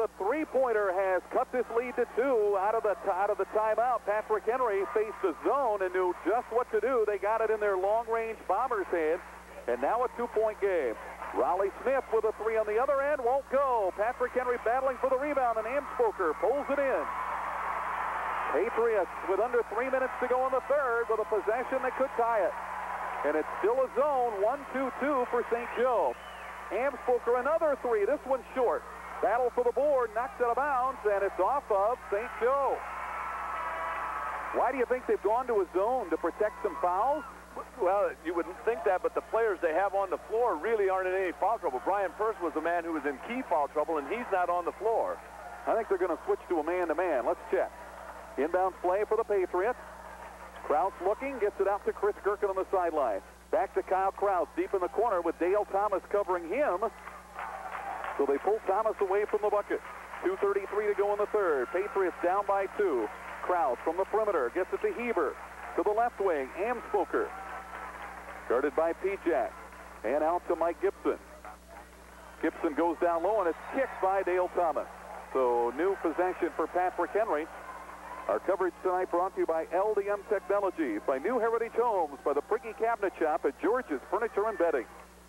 a three-pointer has cut this lead to two out of the out of the timeout. Patrick Henry faced the zone and knew just what to do. They got it in their long-range bomber's hand, and now a two-point game. Raleigh Smith with a three on the other end, won't go. Patrick Henry battling for the rebound, and Amspoker pulls it in. Patriots with under three minutes to go in the third with a possession that could tie it. And it's still a zone, one two two for Saint Joe. Amspoker another three, this one's short. Battle for the board, knocks it out of bounds, and it's off of Saint Joe. Why do you think they've gone to a zone? To protect some fouls? Well, you wouldn't think that, but the players they have on the floor really aren't in any foul trouble. Brian Purse was the man who was in key foul trouble, and he's not on the floor. I think they're going to switch to a man-to-man. Let's check. Inbound play for the Patriots. Krause looking, gets it out to Chris Gerken on the sideline. Back to Kyle Krause, deep in the corner with Dale Thomas covering him. So they pull Thomas away from the bucket. two thirty-three to go in the third. Patriots down by two. Krause from the perimeter, gets it to Heber. To the left wing, Amspoker. Guarded by P-Jack. And out to Mike Gibson. Gibson goes down low, and it's kicked by Dale Thomas. So new possession for Patrick Henry. Our coverage tonight brought to you by L D M Technologies, by New Heritage Homes, by the Priggy Cabinet Shop at George's Furniture and Bedding.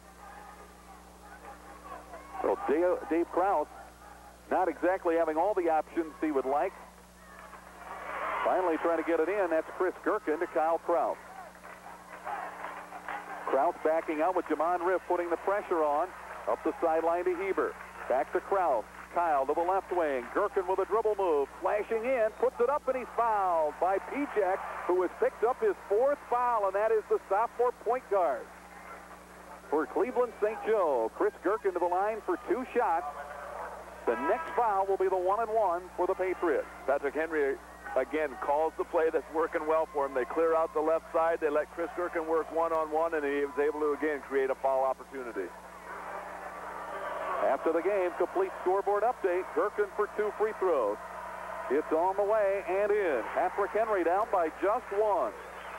So Dave, Dave Krause not exactly having all the options he would like. Finally trying to get it in. That's Chris Gerken to Kyle Krause. Krause backing out with Jamon Riff putting the pressure on. Up the sideline to Heber. Back to Krause. Kyle to the left wing. Gerken with a dribble move. Flashing in. Puts it up, and he's fouled by P-Jack, who has picked up his fourth foul, and that is the sophomore point guard. For Cleveland Saint Joe, Chris Gerken to the line for two shots. The next foul will be the one and one for the Patriots. Patrick Henry, again, calls the play that's working well for him. They clear out the left side. They let Chris Gerken work one-on-one, and he was able to, again, create a foul opportunity. After the game, complete scoreboard update. Gerken for two free throws. It's on the way and in. Patrick Henry down by just one.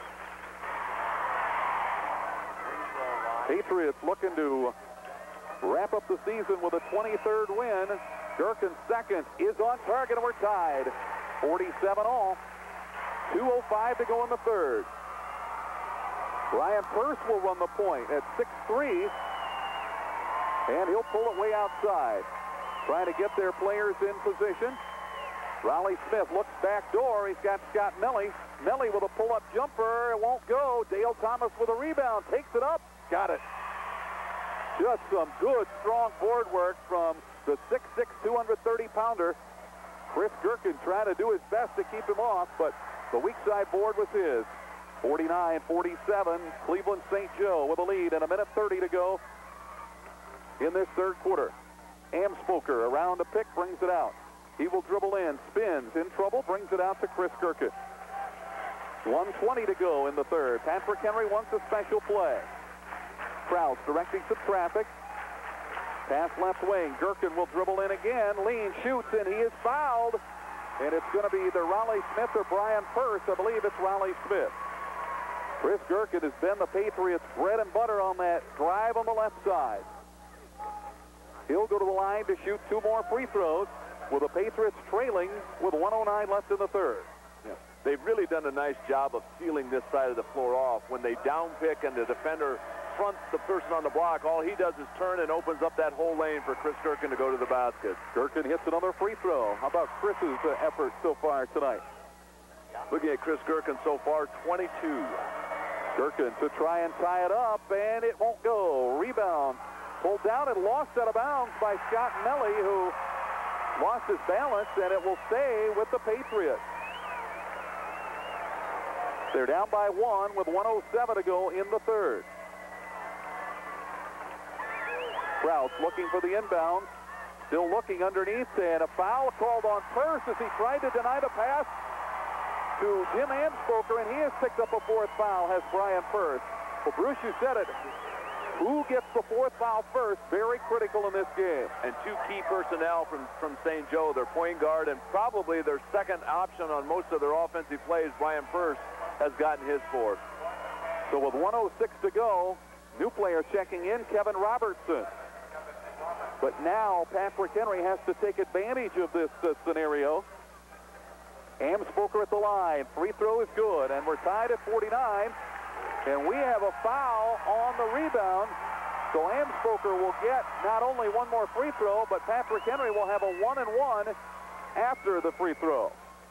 Patriots looking to wrap up the season with a twenty-third win. Gerken's second is on target, and we're tied. forty-seven all. two oh five to go in the third. Brian Purse will run the point at six three. And he'll pull it way outside. Trying to get their players in position. Raleigh Smith looks back door. He's got Scott Melly. Melly with a pull-up jumper. It won't go. Dale Thomas with a rebound. Takes it up. Got it. Just some good, strong board work from the six six, two thirty pounder. Chris Gerken trying to do his best to keep him off, but the weak side board was his. forty-nine forty-seven. Cleveland Saint Joe with a lead and a minute thirty to go in this third quarter. Amspoker around the pick, brings it out. He will dribble in, spins, in trouble, brings it out to Chris Gerken. one twenty to go in the third. Patrick Henry wants a special play. Krause directing some traffic. Pass left wing. Gerken will dribble in again. Lean shoots, and he is fouled. And it's going to be either Raleigh Smith or Brian Purse. I believe it's Raleigh Smith. Chris Gerken has been the Patriots' bread and butter on that drive on the left side. He'll go to the line to shoot two more free throws with the Patriots trailing with one oh nine left in the third. Yeah. They've really done a nice job of sealing this side of the floor off. When they down pick and the defender fronts the person on the block, all he does is turn and opens up that whole lane for Chris Gerken to go to the basket. Gerken hits another free throw. How about Chris's uh, effort so far tonight? Looking at Chris Gerken so far, twenty-two. Gerken to try and tie it up, and it won't go. Rebound. Pulled down and lost out of bounds by Scott Melly, who lost his balance, and it will stay with the Patriots. They're down by one with one oh seven to go in the third. Krause looking for the inbound. Still looking underneath, and a foul called on Purse as he tried to deny the pass to Jim Amspoker, and he has picked up a fourth foul, has Brian Purse. Well, Bruce, you said it. Who gets the fourth foul first? Very critical in this game. And two key personnel from, from Saint Joe, their point guard, and probably their second option on most of their offensive plays, Brian Purse, has gotten his fourth. So with one oh six to go, new player checking in, Kevin Robertson. But now Patrick Henry has to take advantage of this uh, scenario. Amspoker at the line. Free throw is good, and we're tied at forty-nine. And we have a foul on the rebound. So Amspoker will get not only one more free throw, but Patrick Henry will have a one and one after the free throw.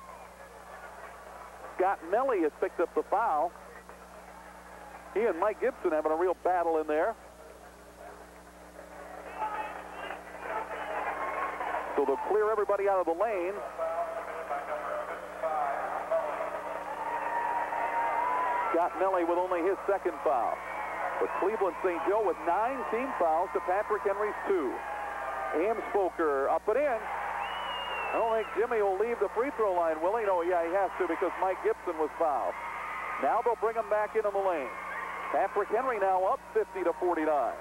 Scott Melly has picked up the foul. He and Mike Gibson having a real battle in there. So they'll clear everybody out of the lane. Scott Melly with only his second foul. But Cleveland Saint Joe with nine team fouls to Patrick Henry's two. Amspoker up and in. I don't think Jimmy will leave the free throw line, will he? No, yeah, he has to because Mike Gibson was fouled. Now they'll bring him back into the lane. Patrick Henry now up fifty to forty-nine.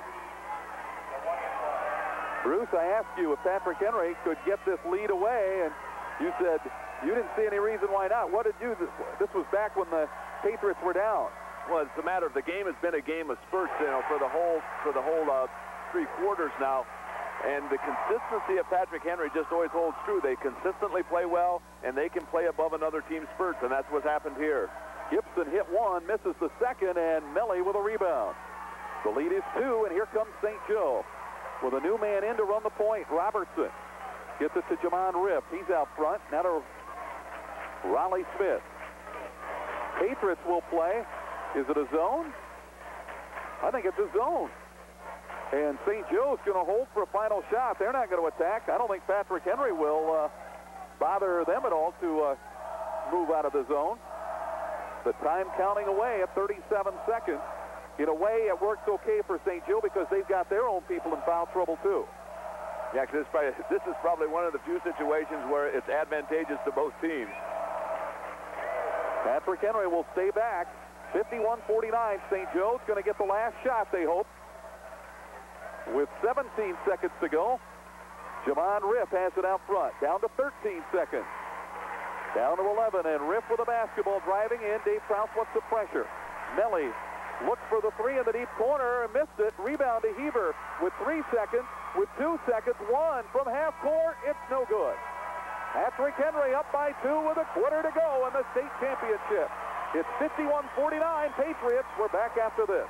Bruce, I asked you if Patrick Henry could get this lead away, and you said you didn't see any reason why not. What did you, this was back when the Patriots were down. Well, it's a matter of the game has been a game of spurts, you know, for the whole for the whole uh, three quarters now, and the consistency of Patrick Henry just always holds true. They consistently play well, and they can play above another team's spurts, and that's what's happened here. Gibson hit one, misses the second, and Melly with a rebound. The lead is two, and here comes Saint Joe with a new man in to run the point. Robertson gets it to Jamon Riff. He's out front. Now to Raleigh Smith. Patriots will play. Is it a zone? I think it's a zone. And Saint Joe's going to hold for a final shot. They're not going to attack. I don't think Patrick Henry will uh, bother them at all to uh, move out of the zone. The time counting away at thirty-seven seconds. In a way, it works okay for Saint Joe because they've got their own people in foul trouble, too. Yeah, because this, this is probably one of the few situations where it's advantageous to both teams. Patrick Henry will stay back. fifty-one forty-nine. Saint Joe's going to get the last shot, they hope. With seventeen seconds to go, Jamon Riff has it out front. Down to thirteen seconds. Down to eleven, and Riff with a basketball driving in. Dave Krause wants the pressure. Melly looks for the three in the deep corner and missed it. Rebound to Heber with three seconds. With two seconds, one from half court. It's no good. Patrick Henry up by two with a quarter to go in the state championship. It's fifty-one forty-nine Patriots. We're back after this.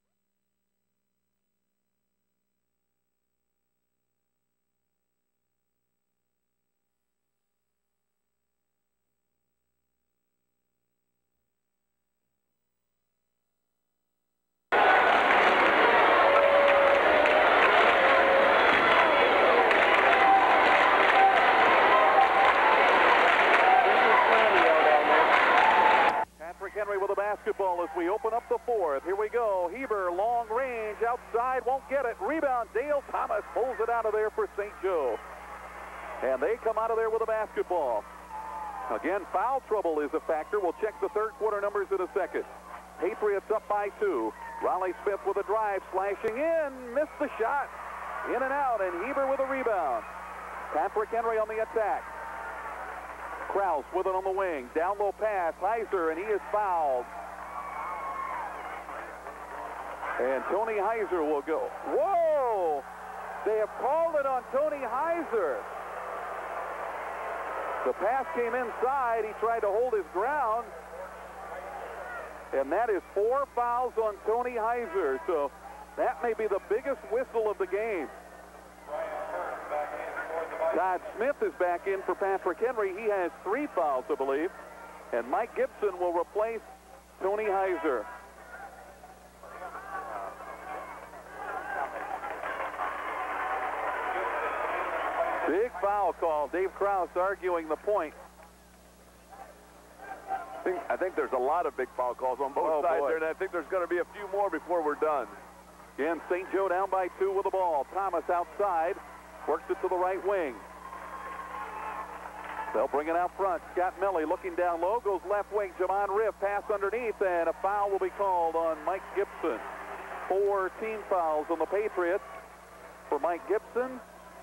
Basketball as we open up the fourth. Here we go. Heber, long range, outside, won't get it. Rebound, Dale Thomas pulls it out of there for Saint Joe. And they come out of there with a basketball. Again, foul trouble is a factor. We'll check the third quarter numbers in a second. Patriots up by two. Raleigh Smith with a drive, slashing in, missed the shot. In and out, and Heber with a rebound. Patrick Henry on the attack. Krause with it on the wing. Down low pass. Heiser, and he is fouled. And Tony Heiser will go. Whoa! They have called it on Tony Heiser. The pass came inside. He tried to hold his ground. And that is four fouls on Tony Heiser. So that may be the biggest whistle of the game. Todd Smith is back in for Patrick Henry. He has three fouls, I believe. And Mike Gibson will replace Tony Heiser. Big foul call. Dave Krause arguing the point. I think, I think there's a lot of big foul calls on both oh, sides boy. there, and I think there's going to be a few more before we're done. Again, Saint Joe down by two with the ball. Thomas outside. Works it to the right wing. They'll bring it out front. Scott Melly looking down low. Goes left wing. Jamon Riff pass underneath. And a foul will be called on Mike Gibson. Four team fouls on the Patriots for Mike Gibson.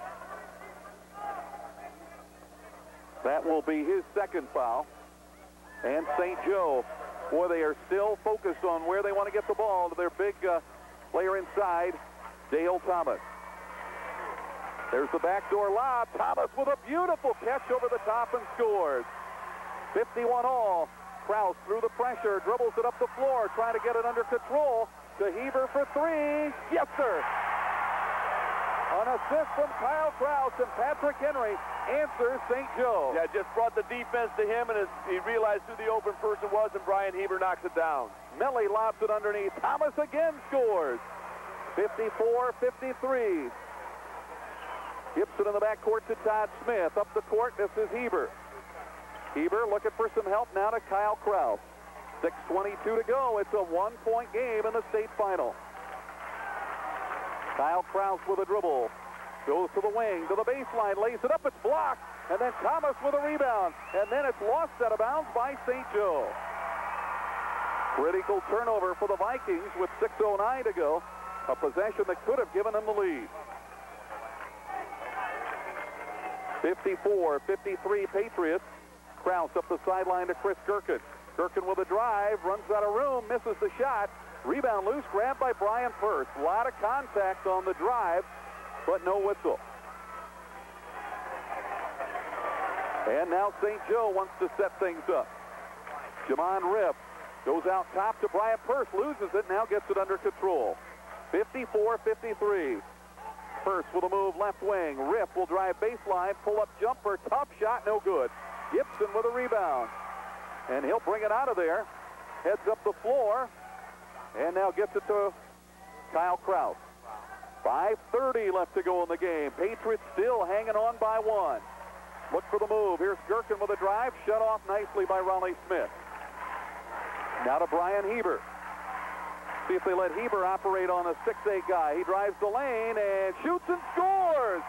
That will be his second foul. And Saint Joe, boy, they are still focused on where they want to get the ball to their big uh, player inside, Dale Thomas. There's the backdoor lob. Thomas with a beautiful catch over the top and scores. fifty-one all. Krause through the pressure, dribbles it up the floor, trying to get it under control. To Heber for three. Yes, sir. An assist from Kyle Krause, and Patrick Henry answers Saint Joe. Yeah, just brought the defense to him, and he realized who the open person was, and Brian Heber knocks it down. Melly lobs it underneath. Thomas again scores. fifty-four fifty-three. Gibson in the backcourt to Todd Smith. Up the court, this is Heber. Heber looking for some help now to Kyle Krause. six twenty-two to go. It's a one-point game in the state final. Kyle Krause with a dribble. Goes to the wing, to the baseline, lays it up, it's blocked. And then Thomas with a rebound. And then it's lost out of bounds by Saint Joe. Critical turnover for the Vikings with six oh nine to go. A possession that could have given them the lead. fifty-four fifty-three Patriots. Krause up the sideline to Chris Gerken. Gerken with a drive, runs out of room, misses the shot. Rebound loose, grabbed by Brian Purse. A lot of contact on the drive, but no whistle. And now Saint Joe wants to set things up. Jamon Riff goes out top to Brian Purse, loses it, now gets it under control. fifty-four fifty-three. Purse with a move left wing. Riff will drive baseline, pull up jumper, tough shot, no good. Gibson with a rebound. And he'll bring it out of there. Heads up the floor. And now gets it to Kyle Krause. five thirty left to go in the game. Patriots still hanging on by one. Look for the move. Here's Gerken with a drive. Shut off nicely by Raleigh Smith. Now to Brian Heber. See if they let Heber operate on a six eight guy. He drives the lane and shoots and scores.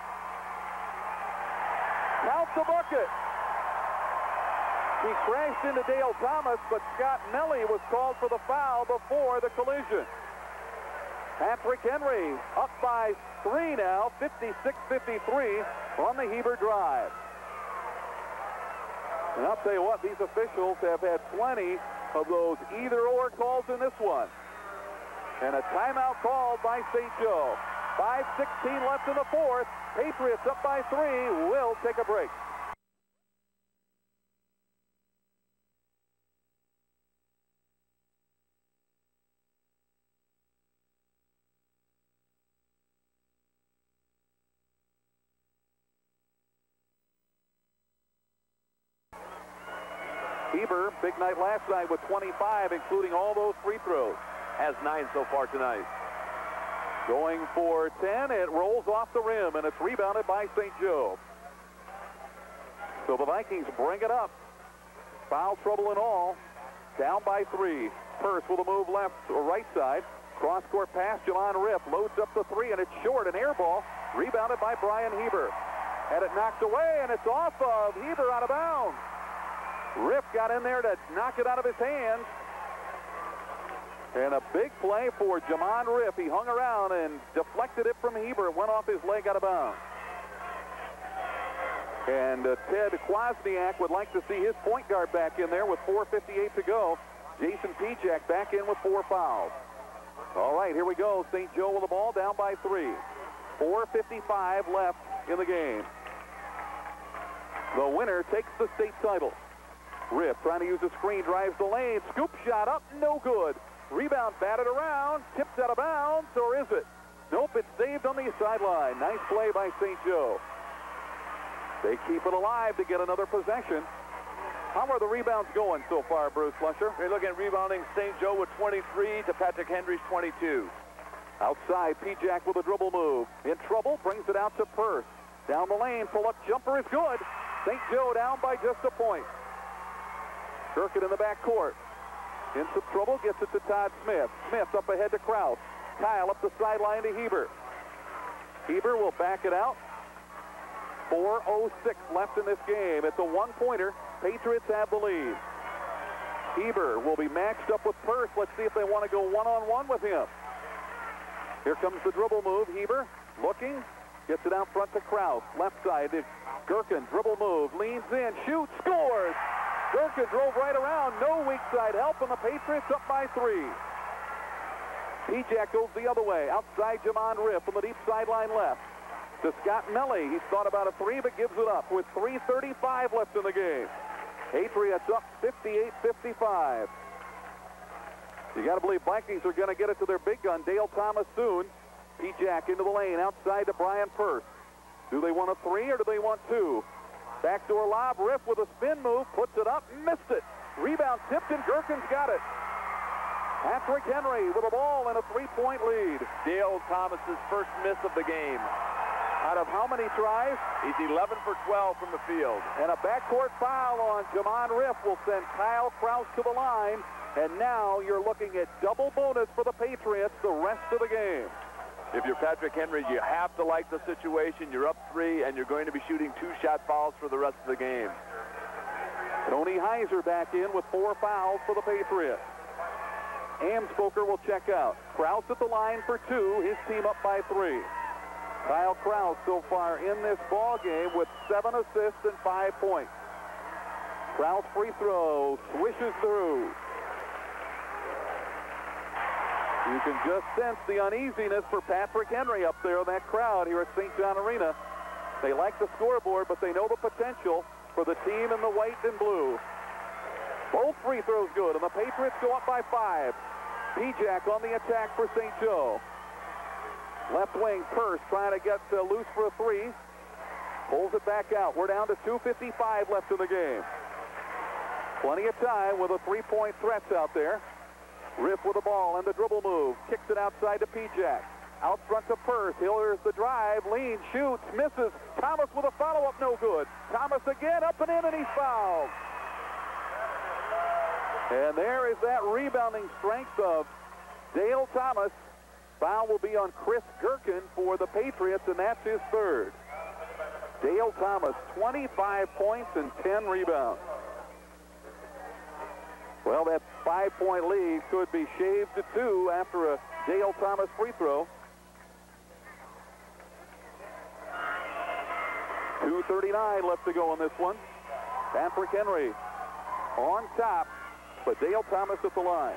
Counts the bucket. He crashed into Dale Thomas, but Scott Melly was called for the foul before the collision. Patrick Henry up by three now, fifty-six fifty-three on the Heber drive. And I'll tell you what, these officials have had plenty of those either-or calls in this one. And a timeout called by Saint Joe. five sixteen left in the fourth. Patriots up by three. Will take a break. Heber, big night last night with twenty-five, including all those free throws. Has nine so far tonight. Going for ten, it rolls off the rim, and it's rebounded by Saint Joe. So the Vikings bring it up. Foul trouble and all. Down by three. Purse with a move left or right side. Cross-court pass, Jamon Riff loads up the three, and it's short, an air ball. Rebounded by Brian Heber. Had it knocked away, and it's off of Heber out of bounds. Riff got in there to knock it out of his hands. And a big play for Jamon Riff. He hung around and deflected it from Heber. It went off his leg out of bounds. And uh, Ted Kwasniak would like to see his point guard back in there with four fifty-eight to go. Jason Pijak back in with four fouls. All right, here we go. Saint Joe with the ball down by three. four fifty-five left in the game. The winner takes the state title. Riff trying to use a screen, drives the lane, scoop shot up, no good. Rebound batted around, tipped out of bounds, or is it? Nope, it's saved on the sideline. Nice play by Saint Joe. They keep it alive to get another possession. How are the rebounds going so far, Bruce Fletcher? You're looking at rebounding. Saint Joe with twenty-three to Patrick Henry's twenty-two. Outside, Pijak with a dribble move. In trouble, brings it out to Purse. Down the lane, pull-up jumper is good. Saint Joe down by just a point. Gerken in the backcourt. In some trouble, gets it to Todd Smith. Smith up ahead to Krause. Kyle up the sideline to Heber. Heber will back it out. four oh six left in this game. It's a one-pointer. Patriots have the lead. Heber will be matched up with Purse. Let's see if they want to go one-on-one with him. Here comes the dribble move. Heber looking. Gets it out front to Krause. Left side to Gerken. Dribble move. Leans in. Shoots. Scores. Gerken drove right around. No weak side help, and the Patriots up by three. Pijak goes the other way. Outside Jamon Riff from the deep sideline left. to Scott Melly. He's thought about a three, but gives it up with three thirty-five left in the game. Patriots up fifty-eight fifty-five. You got to believe Vikings are going to get it to their big gun, Dale Thomas, soon. P-Jack into the lane, outside to Brian Purse. Do they want a three or do they want two? Backdoor lob, Riff with a spin move, puts it up, missed it. Rebound tipped, and Gherkin's got it. Patrick Henry with a ball and a three-point lead. Dale Thomas's first miss of the game. Out of how many tries? He's eleven for twelve from the field. And a backcourt foul on Jamon Riff will send Kyle Krause to the line. And now you're looking at double bonus for the Patriots the rest of the game. If you're Patrick Henry, you have to like the situation. You're up three, and you're going to be shooting two-shot fouls for the rest of the game. Tony Heiser back in with four fouls for the Patriots. Amspoker will check out. Krause at the line for two. His team up by three. Kyle Krause so far in this ball game with seven assists and five points. Krause free throw swishes through. You can just sense the uneasiness for Patrick Henry up there in that crowd here at Saint John Arena. They like the scoreboard, but they know the potential for the team in the white and blue. Both free throws good, and the Patriots go up by five. P-Jack on the attack for Saint Joe. Left wing, Purse trying to get uh, loose for a three. Pulls it back out. We're down to two fifty-five left in the game. Plenty of time with a three-point threats out there. Riff with the ball and the dribble move. Kicks it outside to P-Jack. Out front to Purse. Hiller's the drive. Leans, shoots, misses. Thomas with a follow-up, no good. Thomas again, up and in, and he's fouled. And there is that rebounding strength of Dale Thomas. Foul will be on Chris Gherkin for the Patriots, and that's his third. Dale Thomas, twenty-five points and ten rebounds. Well, that five-point lead could be shaved to two after a Dale Thomas free throw. two thirty-nine left to go in this one. Patrick Henry on top, but Dale Thomas at the line.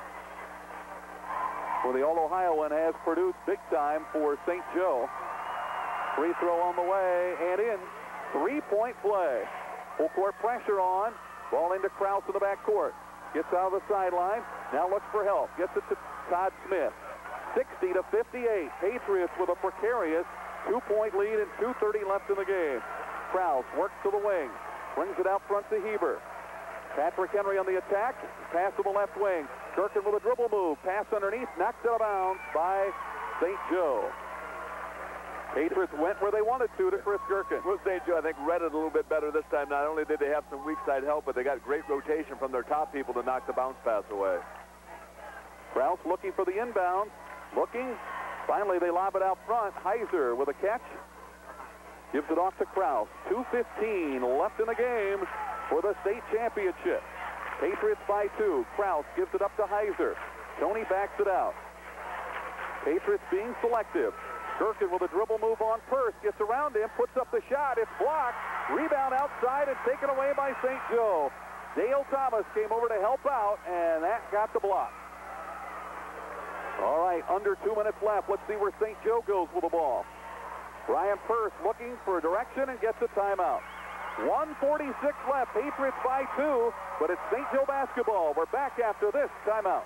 Well, the All-Ohioan has produced big time for Saint Joe. Free throw on the way and in. Three-point play. Full court pressure on. Ball into Krause in the backcourt. Gets out of the sideline. Now looks for help. Gets it to Todd Smith. sixty to fifty-eight. Patriots with a precarious two-point lead and two thirty left in the game. Krause works to the wing. Brings it out front to Heber. Patrick Henry on the attack. Pass to the left wing. Gherkin with a dribble move. Pass underneath. Knocked out of bounds by Saint Joe. Patriots went where they wanted to to Chris Gherkin. Well, Saint Joe, I think, read it a little bit better this time. Not only did they have some weak side help, but they got great rotation from their top people to knock the bounce pass away. Krause looking for the inbound. Looking. Finally, they lob it out front. Heiser with a catch. Gives it off to Krause. two fifteen left in the game for the state championship. Patriots by two. Krause gives it up to Heiser. Tony backs it out. Patriots being selective. Gherkin with a dribble move on Purse. Gets around him. Puts up the shot. It's blocked. Rebound outside and taken away by Saint Joe. Dale Thomas came over to help out, and that got the block. All right, under two minutes left. Let's see where Saint Joe goes with the ball. Brian Purse looking for direction and gets a timeout. one forty-six left. Patriots by two, but it's Saint Joe basketball. We're back after this timeout.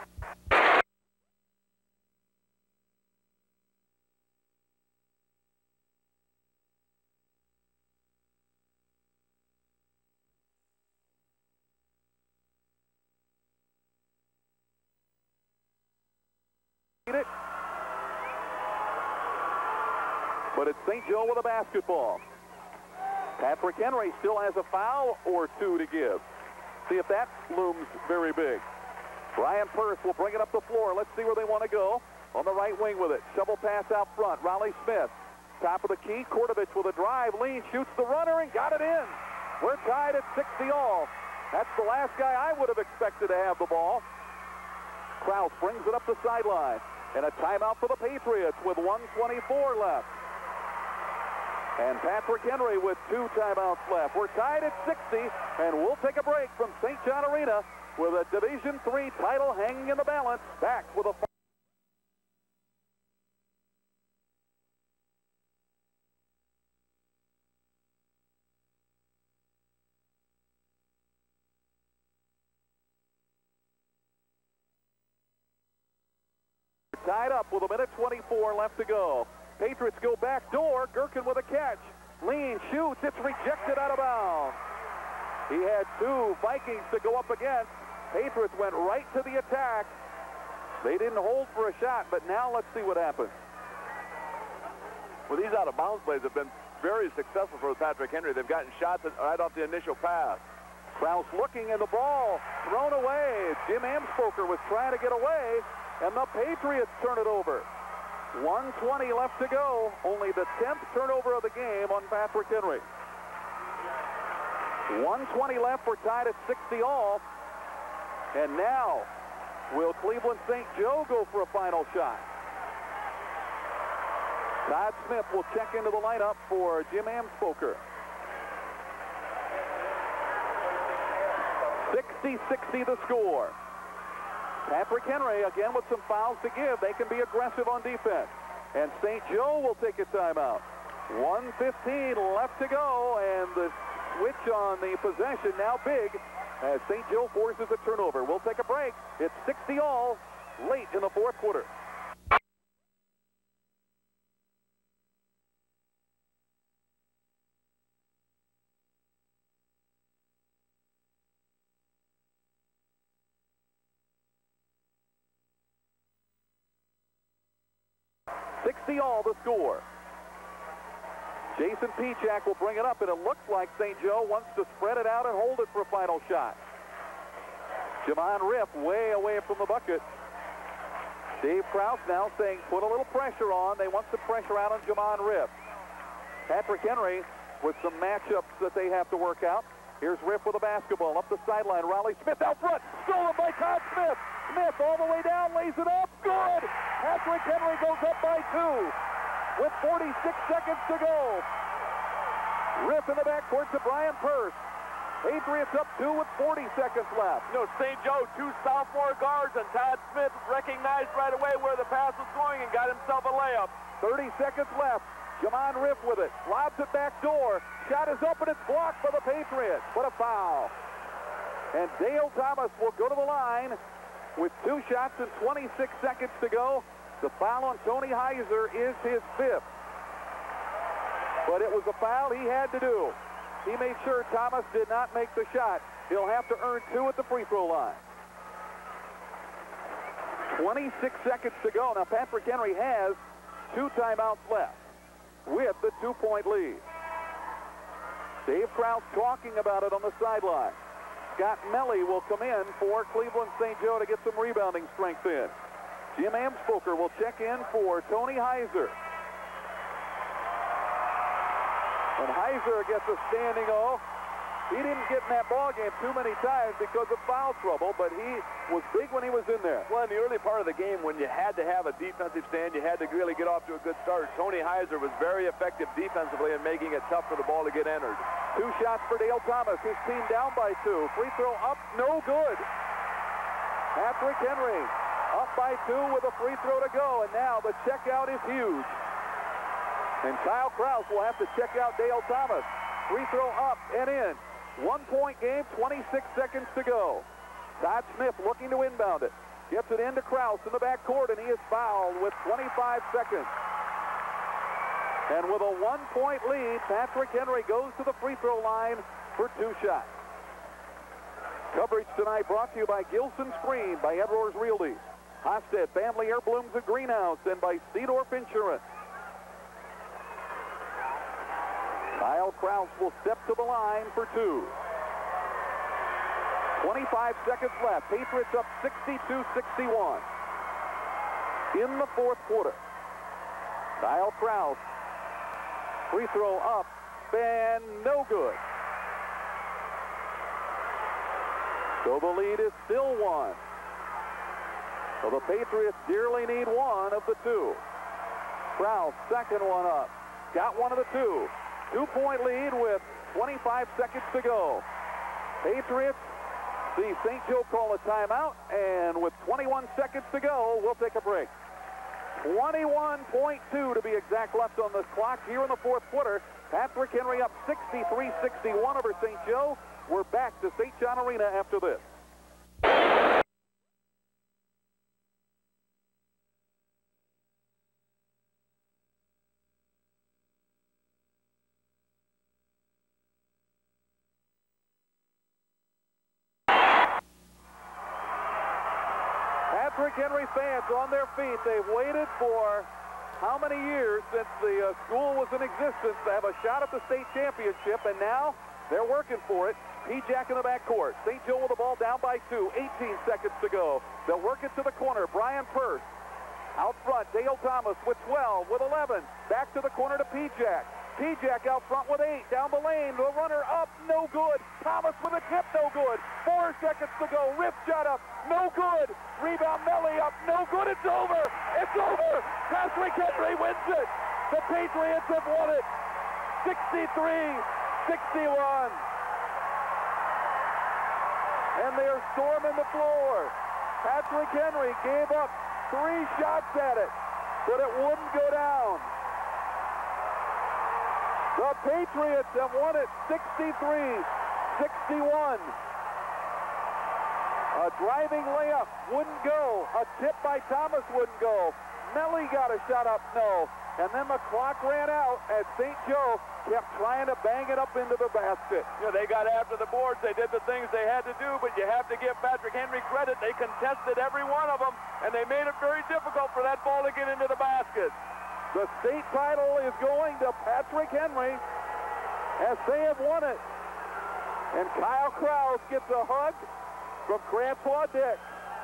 It. But it's Saint Joe with a basketball. Patrick Henry still has a foul or two to give. See if that looms very big. Brian Purse will bring it up the floor. Let's see where they want to go. On the right wing with it. Shovel pass out front. Raleigh Smith. Top of the key. Kortovich with a drive. Lean shoots the runner and got it in. We're tied at sixty all. That's the last guy I would have expected to have the ball. Krause brings it up the sideline. And a timeout for the Patriots with one twenty-four left. And Patrick Henry with two timeouts left. We're tied at sixty, and we'll take a break from Saint John Arena with a Division three title hanging in the balance. Back with a tied up with a minute twenty-four left to go. Patriots go back door. Gherkin with a catch. Lean shoots. It's rejected out of bounds. He had two Vikings to go up against. Patriots went right to the attack. They didn't hold for a shot, but now let's see what happens. Well, these out-of-bounds plays have been very successful for Patrick Henry. They've gotten shots right off the initial pass. Krause looking, and the ball thrown away. Jim Amspoker was trying to get away, and the Patriots turn it over. one twenty left to go. Only the tenth turnover of the game on Patrick Henry. one twenty left. We're tied at sixty all. And now, will Cleveland Saint Joe go for a final shot? Todd Smith will check into the lineup for Jim Amspoker. sixty sixty the score. Patrick Henry again with some fouls to give. They can be aggressive on defense. And Saint Joe will take a timeout. one fifteen left to go, and the switch on the possession now big as Saint Joe forces a turnover. We'll take a break. It's sixty all late in the fourth quarter. sixty all the score. Jason Pichak will bring it up, and it looks like Saint Joe wants to spread it out and hold it for a final shot. Jamon Riff way away from the bucket. Dave Krause now saying put a little pressure on. They want some pressure out on Jamon Riff. Patrick Henry with some matchups that they have to work out. Here's Riff with a basketball up the sideline. Raleigh Smith out front. Stolen by Todd Smith. Smith all the way down, lays it up. Good! Patrick Henry goes up by two with forty-six seconds to go. Riff in the backcourt to Brian Purse. Patriots up two with forty seconds left. You know, Saint Joe, two sophomore guards, and Todd Smith recognized right away where the pass was going and got himself a layup. thirty seconds left. Jamon Riff with it. Lobs it back door. Shot is up, and it's blocked by the Patriots. What a foul. And Dale Thomas will go to the line with two shots and twenty-six seconds to go. The foul on Tony Heiser is his fifth. But it was a foul he had to do. He made sure Thomas did not make the shot. He'll have to earn two at the free throw line. twenty-six seconds to go. Now Patrick Henry has two timeouts left with the two-point lead. Dave Krause talking about it on the sideline. Scott Melly will come in for Cleveland Saint Joe to get some rebounding strength in. Jim Amspoker will check in for Tony Heiser. And Heiser gets a standing O. He didn't get in that ball game too many times because of foul trouble, but he was big when he was in there. Well, in the early part of the game, when you had to have a defensive stand, you had to really get off to a good start. Tony Heiser was very effective defensively in making it tough for the ball to get entered. Two shots for Dale Thomas. His team down by two. Free throw up, no good. Patrick Henry up by two with a free throw to go, and now the checkout is huge. And Kyle Krause will have to check out Dale Thomas. Free throw up and in. One-point game, twenty-six seconds to go. Todd Smith looking to inbound it. Gets it into Krause in the backcourt, and he is fouled with twenty-five seconds. And with a one-point lead, Patrick Henry goes to the free throw line for two shots. Coverage tonight brought to you by Gilson Screen, by Ed Rohr's Realty, Hosted Family Heirblooms and Greenhouse, and by Seedorf Insurance. Kyle Krause will step to the line for two. twenty-five seconds left. Patriots up sixty-two sixty-one. In the fourth quarter. Kyle Krause. Free throw up and no good. So the lead is still one. So the Patriots dearly need one of the two. Krause, second one up. Got one of the two. Two-point lead with twenty-five seconds to go. Patriots see Saint Joe call a timeout, and with twenty-one seconds to go, we'll take a break. twenty-one point two to be exact left on the clock here in the fourth quarter. Patrick Henry up sixty-three sixty-one over Saint Joe. We're back to Saint John Arena after this. Patrick Henry fans on their feet. They've waited for how many years since the uh, school was in existence to have a shot at the state championship, and now they're working for it. P-Jack in the backcourt. Saint Joe with the ball down by two. eighteen seconds to go. They'll work it to the corner. Brian Purse. Out front, Dale Thomas with twelve, with eleven. Back to the corner to P-Jack. P-Jack out front with eight. Down the lane. The runner up. No good. Thomas with a tip. No good. Four seconds to go. Riff shot up. No good. Rebound Melly up. No good. It's over. It's over. Patrick Henry wins it. The Patriots have won it. sixty-three sixty-one. And they are storming the floor. Patrick Henry gave up three shots at it, but it wouldn't go down. The Patriots have won it sixty-three sixty-one. A driving layup wouldn't go. A tip by Thomas wouldn't go. Melly got a shot up, no. And then the clock ran out as Saint Joe kept trying to bang it up into the basket. You know, they got after the boards. They did the things they had to do, but you have to give Patrick Henry credit. They contested every one of them, and they made it very difficult for that ball to get into the basket. The state title is going to Patrick Henry as they have won it. And Kyle Krause gets a hug from Grandpa Dick.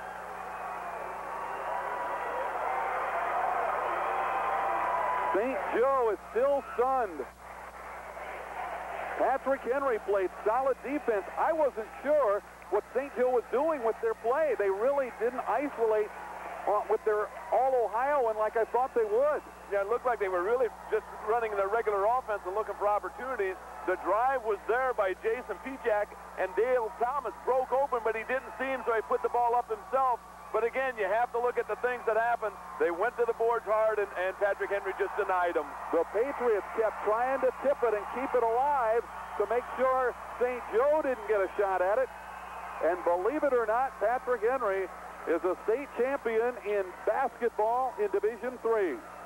Saint Joe is still stunned. Patrick Henry played solid defense. I wasn't sure what Saint Joe was doing with their play. They really didn't isolate uh, with their All-Ohioan like I thought they would. Yeah, it looked like they were really just running their regular offense and looking for opportunities. The drive was there by Jason P-Jack, and Dale Thomas broke open, but he didn't see him, so he put the ball up himself. But again, you have to look at the things that happened. They went to the boards hard, and, and Patrick Henry just denied them. The Patriots kept trying to tip it and keep it alive to make sure Saint Joe didn't get a shot at it. And believe it or not, Patrick Henry is a state champion in basketball in Division three.